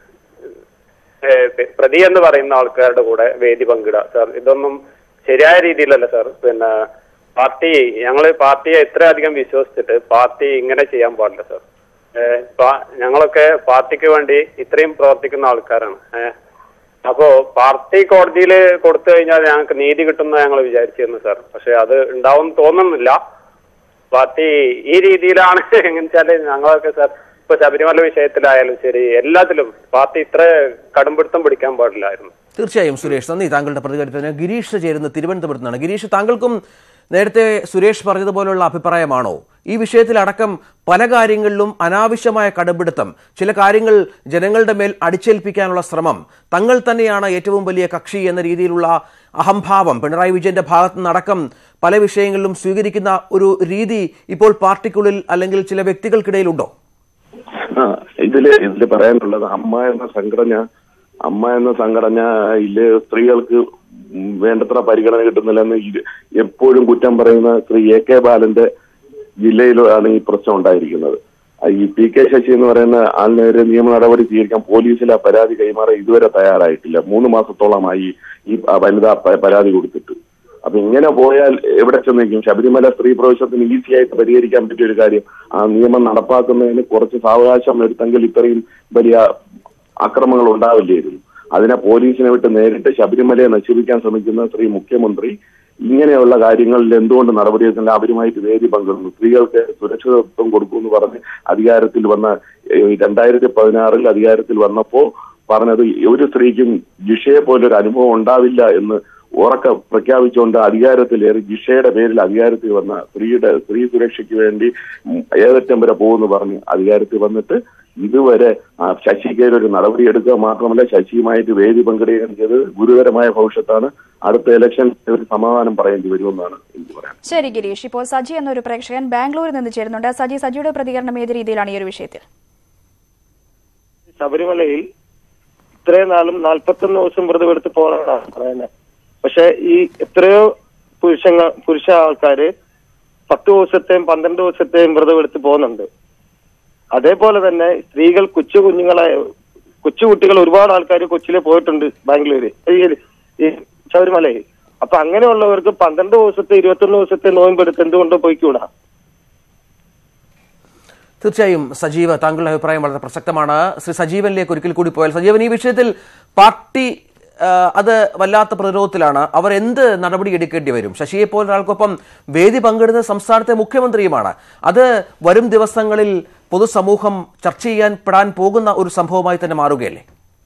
പ്രതി എന്ന് പറയുന്ന ആൾക്കാരുടെ കൂടെ വേദി പങ്കിടുക. സാർ, ഇതൊന്നും ശരിയായ രീതിയിലല്ല സാർ. പിന്നെ പാർട്ടി ഞങ്ങള് പാർട്ടിയെ ഇത്രയധികം വിശ്വസിച്ചിട്ട് പാർട്ടി ഇങ്ങനെ ചെയ്യാൻ പാടില്ല സാർ. ഞങ്ങളൊക്കെ പാർട്ടിക്ക് വേണ്ടി ഇത്രയും പ്രവർത്തിക്കുന്ന ആൾക്കാരാണ്. ഏഹ് അപ്പോ പാർട്ടി കോടതിയിൽ കൊടുത്തു കഴിഞ്ഞാൽ ഞങ്ങൾക്ക് നീതി കിട്ടുന്ന ഞങ്ങൾ വിചാരിച്ചിരുന്നു സാർ. പക്ഷെ അത് ഉണ്ടാവും തോന്നുന്നില്ല. പാർട്ടി ഈ രീതിയിലാണ് എങ്ങനെ വെച്ചാല് ഞങ്ങളൊക്കെ സാർ ഇപ്പൊ ശബരിമല വിഷയത്തിലായാലും ശരി എല്ലാത്തിലും പാർട്ടി ഇത്ര കടുംപിടുത്തം പിടിക്കാൻ പാടില്ലായിരുന്നു. തീർച്ചയായും സുരേഷ്, നന്ദി താങ്കളുടെ പ്രതികരണത്തിന്. ഗിരീഷ് ചേരുന്ന തിരുവനന്തപുരത്ത് നിന്നാണ്. ഗിരീഷ്, താങ്കൾക്കും നേരത്തെ സുരേഷ് പറഞ്ഞതുപോലുള്ള അഭിപ്രായമാണോ? ഈ വിഷയത്തിലടക്കം പല കാര്യങ്ങളിലും അനാവശ്യമായ കടുംപിടുത്തം, ചില കാര്യങ്ങൾ ജനങ്ങളുടെ മേൽ അടിച്ചേൽപ്പിക്കാനുള്ള ശ്രമം, തങ്ങൾ തന്നെയാണ് ഏറ്റവും വലിയ കക്ഷി എന്ന രീതിയിലുള്ള അഹംഭാവം പിണറായി വിജയന്റെ ഭാഗത്തു നിന്നടക്കം പല വിഷയങ്ങളിലും സ്വീകരിക്കുന്ന ഒരു രീതി ഇപ്പോൾ പാർട്ടിക്കുള്ളിൽ അല്ലെങ്കിൽ ചില വ്യക്തികൾക്കിടയിലുണ്ടോ? ആ ഇതില് ഇതില് പറയാനുള്ളത്, അമ്മ എന്ന സംഘടന അമ്മ എന്ന സംഘടനയില് സ്ത്രീകൾക്ക് വേണ്ടത്ര പരിഗണന കിട്ടുന്നില്ലെന്ന് എപ്പോഴും കുറ്റം പറയുന്ന ശ്രീ എ കെ ബാലന്റെ ജില്ലയിലാണ് ഈ പ്രശ്നം ഉണ്ടായിരിക്കുന്നത്. ഈ പി കെ ശശി എന്ന് പറയുന്ന ആളിനെതിരെ നിയമ നടപടി സ്വീകരിക്കാൻ പോലീസിൽ ആ പരാതി കൈമാറാൻ ഇതുവരെ തയ്യാറായിട്ടില്ല. മൂന്ന് മാസത്തോളമായി ഈ വനിത പരാതി കൊടുത്തിട്ട്. അപ്പൊ ഇങ്ങനെ പോയാൽ എവിടെ ചെന്നേക്കും? ശബരിമല സ്ത്രീ പ്രവേശനത്തിന് ഈസി ആയിട്ട് പരിഹരിക്കാൻ പറ്റിയ ഒരു കാര്യം. ആ നിയമം നടപ്പാക്കുന്നതിന് കുറച്ച് സാവകാശം എടുത്തെങ്കിൽ ഇത്രയും വലിയ അക്രമങ്ങൾ ഉണ്ടാവില്ലായിരുന്നു. അതിനെ പോലീസിനെ വിട്ട് നേരിട്ട് ശബരിമലയെ നശിപ്പിക്കാൻ ശ്രമിക്കുന്ന ശ്രീ മുഖ്യമന്ത്രി ഇങ്ങനെയുള്ള കാര്യങ്ങളിൽ എന്തുകൊണ്ട് നടപടിയെടുത്തില്ല? അവരുമായിട്ട് വേദി പങ്കിടുന്നു. സ്ത്രീകൾക്ക് സുരക്ഷിതത്വം കൊടുക്കുമെന്ന് പറഞ്ഞ് അധികാരത്തിൽ വന്ന രണ്ടായിരത്തി പതിനാറിൽ അധികാരത്തിൽ വന്നപ്പോ പറഞ്ഞത് ഒരു സ്ത്രീക്കും ജിഷയെ പോലൊരു അനുഭവം ഉണ്ടാവില്ല എന്ന് ഉറക്കെ പ്രഖ്യാപിച്ചുകൊണ്ട് അധികാരത്തിലേറി ജിഷയുടെ പേരിൽ അധികാരത്തിൽ വന്ന സ്ത്രീയുടെ സ്ത്രീ സുരക്ഷയ്ക്ക് വേണ്ടി ഏതറ്റം വരെ പോകുമെന്ന് പറഞ്ഞ് അധികാരത്തിൽ വന്നിട്ട് ഇതുവരെ ശശിക്കെതിരെ ഒരു നടപടി എടുക്കുക മാത്രമല്ല ശശിയുമായിട്ട് വേദി പങ്കിടുകയും ചെയ്ത് ഗുരുതരമായ ഭവിഷ്യത്താണ്. അടുത്ത ഇലക്ഷൻ ഒരു സമാധാനം പറയേണ്ടി വരുമെന്നാണ് എനിക്ക് പറയാൻ. ശരി ഗിരീഷ്, ഇപ്പോൾ സജി എന്നൊരു പ്രേക്ഷകൻ ബാംഗ്ലൂരിൽ നിന്ന് ചേരുന്നുണ്ട്. സജി, സജിയുടെ പ്രതികരണം ഏത് രീതിയിലാണ് ഈ ഒരു വിഷയത്തിൽ? ശബരിമലയിൽ ഇത്രയും നാളും നാൽപ്പത്തൊന്ന് ദിവസം വ്രതം എടുത്ത് പോകണമെന്നാണ് പറയുന്നത്. പക്ഷെ ഈ എത്രയോ പുരുഷങ്ങൾ പുരുഷ ആൾക്കാര് പത്ത് ദിവസത്തെയും പന്ത്രണ്ട് ദിവസത്തെയും വ്രതം എടുത്ത് പോകുന്നുണ്ട്. അതേപോലെ തന്നെ സ്ത്രീകൾ കൊച്ചു കുഞ്ഞുങ്ങളെ കൊച്ചുകുട്ടികൾ ഒരുപാട് ആൾക്കാർ കൊച്ചിയിൽ പോയിട്ടുണ്ട് ബാംഗ്ലൂര് ഈ ശബരിമലയിൽ. അപ്പൊ അങ്ങനെയുള്ളവർക്ക് പന്ത്രണ്ട് ദിവസത്തെ ഇരുപത്തൊന്ന് ദിവസത്തെ നോയമ്പെടുത്ത് എന്തുകൊണ്ടോ പോയിക്കൂടാ? തീർച്ചയായും സജീവ്, താങ്കളുടെ അഭിപ്രായം വളരെ പ്രസക്തമാണ്. ശ്രീ സജീവനിലേക്ക് ഒരിക്കൽ കൂടി പോയാൽ, സജീവൻ, ഈ വിഷയത്തിൽ പാർട്ടി അത് വല്ലാത്ത പ്രതിരോധത്തിലാണ്. അവർ എന്ത് നടപടി എടുക്കേണ്ടി വരും? ശശിയെ പോലെ ഒരാൾക്കൊപ്പം വേദി പങ്കിടുന്ന സംസ്ഥാനത്തെ മുഖ്യമന്ത്രിയുമാണ്. അത് വരും ദിവസങ്ങളിൽ പൊതുസമൂഹം ചർച്ച ചെയ്യാൻ പെടാൻ പോകുന്ന ഒരു സംഭവമായി തന്നെ മാറുകയല്ലേ?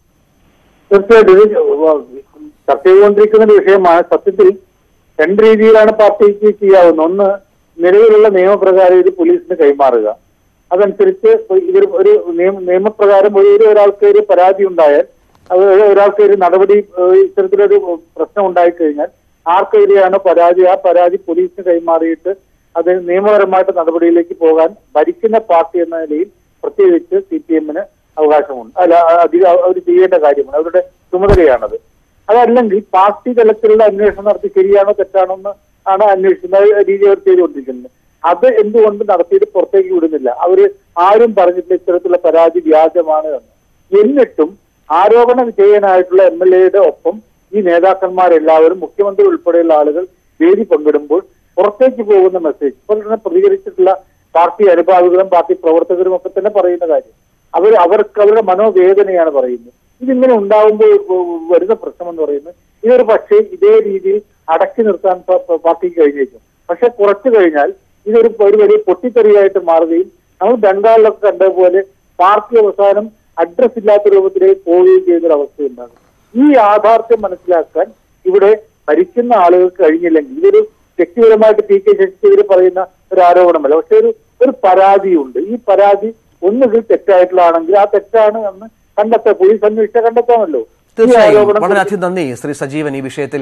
തീർച്ചയായിട്ടും ചർച്ച ചെയ്തുകൊണ്ടിരിക്കുന്ന ഒരു വിഷയമാണ്. സത്യത്തിൽ രണ്ട് രീതിയിലാണ് പാർട്ടിക്ക് ചെയ്യാവുന്നത്. ഒന്ന്, നിലവിലുള്ള നിയമപ്രകാരം ഇത് പോലീസിന് കൈമാറുക. അതനുസരിച്ച് ഇവർ ഒരു നിയമപ്രകാരം ഒരു ഒരാൾക്ക് ഒരു പരാതി ഉണ്ടായാൽ അത് ഒരാൾക്ക് ഒരു നടപടി ഇത്തരത്തിലൊരു പ്രശ്നം ഉണ്ടായിക്കഴിഞ്ഞാൽ ആർക്കെതിരെയാണ് പരാതി, ആ പരാതി പോലീസിന് കൈമാറിയിട്ട് അത് നിയമപരമായിട്ട് നടപടിയിലേക്ക് പോകാൻ ഭരിക്കുന്ന പാർട്ടി എന്ന നിലയിൽ പ്രത്യേകിച്ച് സി പി എമ്മിന് അവകാശമുണ്ട്. അല്ല, അധികം അവർ ചെയ്യേണ്ട കാര്യമാണ്, അവരുടെ ചുമതലയാണത്. അതല്ലെങ്കിൽ പാർട്ടി തലത്തിലുള്ള അന്വേഷണം നടത്തി ശരിയാണോ തെറ്റാണോ എന്ന് ആണ് അന്വേഷിക്കുന്ന രീതി അവർ ചെയ്തുകൊണ്ടിരിക്കുന്നത്. അത് എന്തുകൊണ്ട് നടത്തിയിട്ട് പുറത്തേക്ക് വിടുന്നില്ല? അവര് ആരും പറഞ്ഞിട്ടില്ല ഇത്തരത്തിലുള്ള പരാതി വ്യാജമാണ് എന്ന്. എന്നിട്ടും ആരോപണ വിധേയനായിട്ടുള്ള എം എൽ എയുടെ ഒപ്പം ഈ നേതാക്കന്മാരെല്ലാവരും മുഖ്യമന്ത്രി ഉൾപ്പെടെയുള്ള ആളുകൾ വേദി പങ്കിടുമ്പോൾ പുറത്തേക്ക് പോകുന്ന മെസ്സേജ് ഇപ്പോൾ തന്നെ പ്രതികരിച്ചിട്ടുള്ള പാർട്ടി അനുഭാവികളും പാർട്ടി പ്രവർത്തകരും ഒക്കെ തന്നെ പറയുന്ന കാര്യം അവർ അവർക്ക് അവരുടെ മനോവേദനയാണ് പറയുന്നത്. ഇതിങ്ങനെ ഉണ്ടാകുമ്പോൾ വരുന്ന പ്രശ്നം എന്ന് പറയുന്നത് ഇതൊരു പക്ഷേ ഇതേ രീതിയിൽ അടക്കി നിർത്താൻ പാർട്ടിക്ക് കഴിഞ്ഞേക്കും. പക്ഷെ കുറച്ചു കഴിഞ്ഞാൽ ഇതൊരു ഒരു വലിയ പൊട്ടിത്തെറിയായിട്ട് മാറുകയും നമ്മൾ ബംഗാളിലൊക്കെ കണ്ടതുപോലെ പാർട്ടി അവസാനം അഡ്രസ് ഇല്ലാത്ത രൂപത്തിലേക്ക് പോവുകയും ചെയ്യുന്നൊരവസ്ഥയുണ്ടാകും. ഈ യാഥാർത്ഥ്യം മനസ്സിലാക്കാൻ ഇവിടെ ഭരിക്കുന്ന ആളുകൾക്ക് കഴിഞ്ഞില്ലെങ്കിൽ ഇതൊരു വ്യക്തിപരമായിട്ട് പി കെ ശശിക്കെതിരെ പറയുന്ന ഒരു ആരോപണമല്ല, പക്ഷെ ഒരു ഒരു പരാതിയുണ്ട്. ഈ പരാതി ഒന്നുകിൽ തെറ്റായിട്ടുള്ളതാണെങ്കിൽ ആ തെറ്റാണ് എന്ന് കണ്ടെത്താൻ പോലീസ് അന്വേഷിച്ചാൽ കണ്ടെത്താമല്ലോ. തീർച്ചയായും വളരെയധികം നന്ദി ശ്രീ സജീവൻ ഈ വിഷയത്തിൽ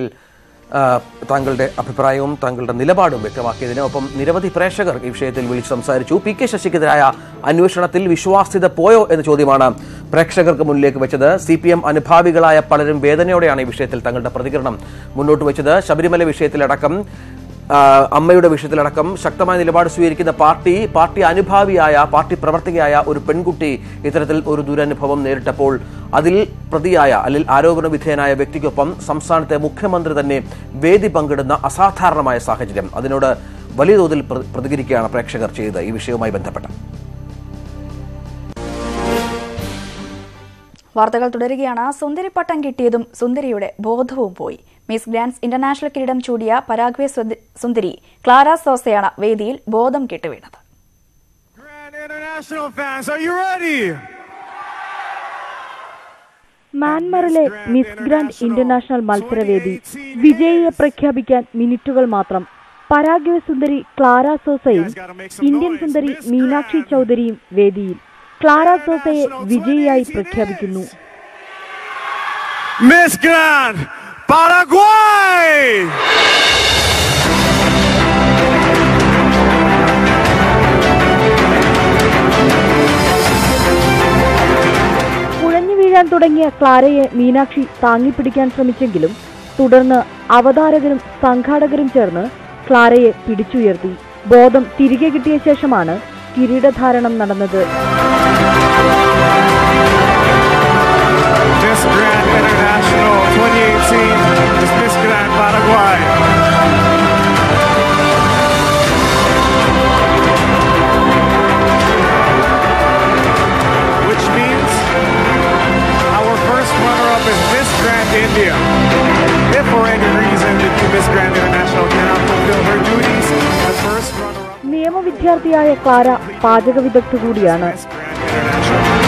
താങ്കളുടെ അഭിപ്രായവും താങ്കളുടെ നിലപാടും വ്യക്തമാക്കിയതിന്. ഒപ്പം നിരവധി പ്രേക്ഷകർ ഈ വിഷയത്തിൽ വിളിച്ച് സംസാരിച്ചു. പി കെ ശശിക്കെതിരായ അന്വേഷണത്തിൽ വിശ്വാസ്യത പോയോ എന്ന ചോദ്യമാണ് പ്രേക്ഷകർക്ക് മുന്നിലേക്ക് വെച്ചത്. സി പി എം അനുഭാവികളായ പലരും വേദനയോടെയാണ് ഈ വിഷയത്തിൽ തങ്ങളുടെ പ്രതികരണം മുന്നോട്ട് വെച്ചത്. ശബരിമല വിഷയത്തിലടക്കം അമ്മയുടെ വിഷയത്തിലടക്കം ശക്തമായ നിലപാട് സ്വീകരിക്കുന്ന പാർട്ടി പാർട്ടി അനുഭാവിയായ പാർട്ടി പ്രവർത്തകയായ ഒരു പെൺകുട്ടി ഇത്തരത്തിൽ ഒരു ദുരനുഭവം നേരിട്ടപ്പോൾ അതിൽ പ്രതിയായ അല്ലെങ്കിൽ ആരോപണ വിധേയനായ വ്യക്തിക്കൊപ്പം സംസ്ഥാനത്തെ മുഖ്യമന്ത്രി തന്നെ വേദി പങ്കിടുന്ന അസാധാരണമായ സാഹചര്യം, അതിനോട് വലിയ തോതിൽ പ്രതികരിക്കുകയാണ് പ്രേക്ഷകർ ചെയ്തത്. ഈ വിഷയവുമായി ബന്ധപ്പെട്ട വാർത്തകൾ തുടരുകയാണ്. സുന്ദരിപ്പട്ടം കിട്ടിയതും സുന്ദരിയുടെ ബോധവും പോയി. മിസ് ഗ്രാൻഡ്സ് ഇന്റർനാഷണൽ കിരീടം ചൂടിയ പരാഗ്വേ സുന്ദരി ക്ലാര സോസയാണ് വേദിയിൽ ബോധം കെട്ടുവീണത്. മ്യാൻമറിലെ മിസ് ഗ്രാൻഡ് ഇന്റർനാഷണൽ മത്സരവേദി വിജയിയെ പ്രഖ്യാപിക്കാൻ മിനിറ്റുകൾ മാത്രം. പരാഗ്വേ സുന്ദരി ക്ലാര സോസയും ഇന്ത്യൻ സുന്ദരി മീനാക്ഷി ചൌധരിയും വേദിയിൽ. ക്ലാര സോസയെ വിജയിയായി പ്രഖ്യാപിക്കുന്നു. മിസ് ഗ്രാൻഡ് പരാഗ്വേ കുഴഞ്ഞു വീഴാൻ തുടങ്ങിയ ക്ലാരയെ മീനാക്ഷി താങ്ങിപ്പിടിക്കാൻ ശ്രമിച്ചെങ്കിലും തുടർന്ന് അവതാരകരും സംഘാടകരും ചേർന്ന് ക്ലാരയെ പിടിച്ചുയർത്തി. ബോധം തിരികെ കിട്ടിയ ശേഷമാണ് കിരീടധാരണം നടന്നത്. Miss Grand International twenty eighteen is Miss Grand Paraguay. If for any reason Miss Grand International cannot fulfill her duties, the first runner-up. നിയമവിദ്യാർത്ഥിയായ ക്ലാര പാചക വിദഗ്ധ കൂടിയാണ്.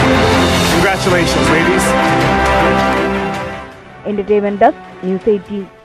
Congratulations, ladies. Entertainment desk, news eighteen.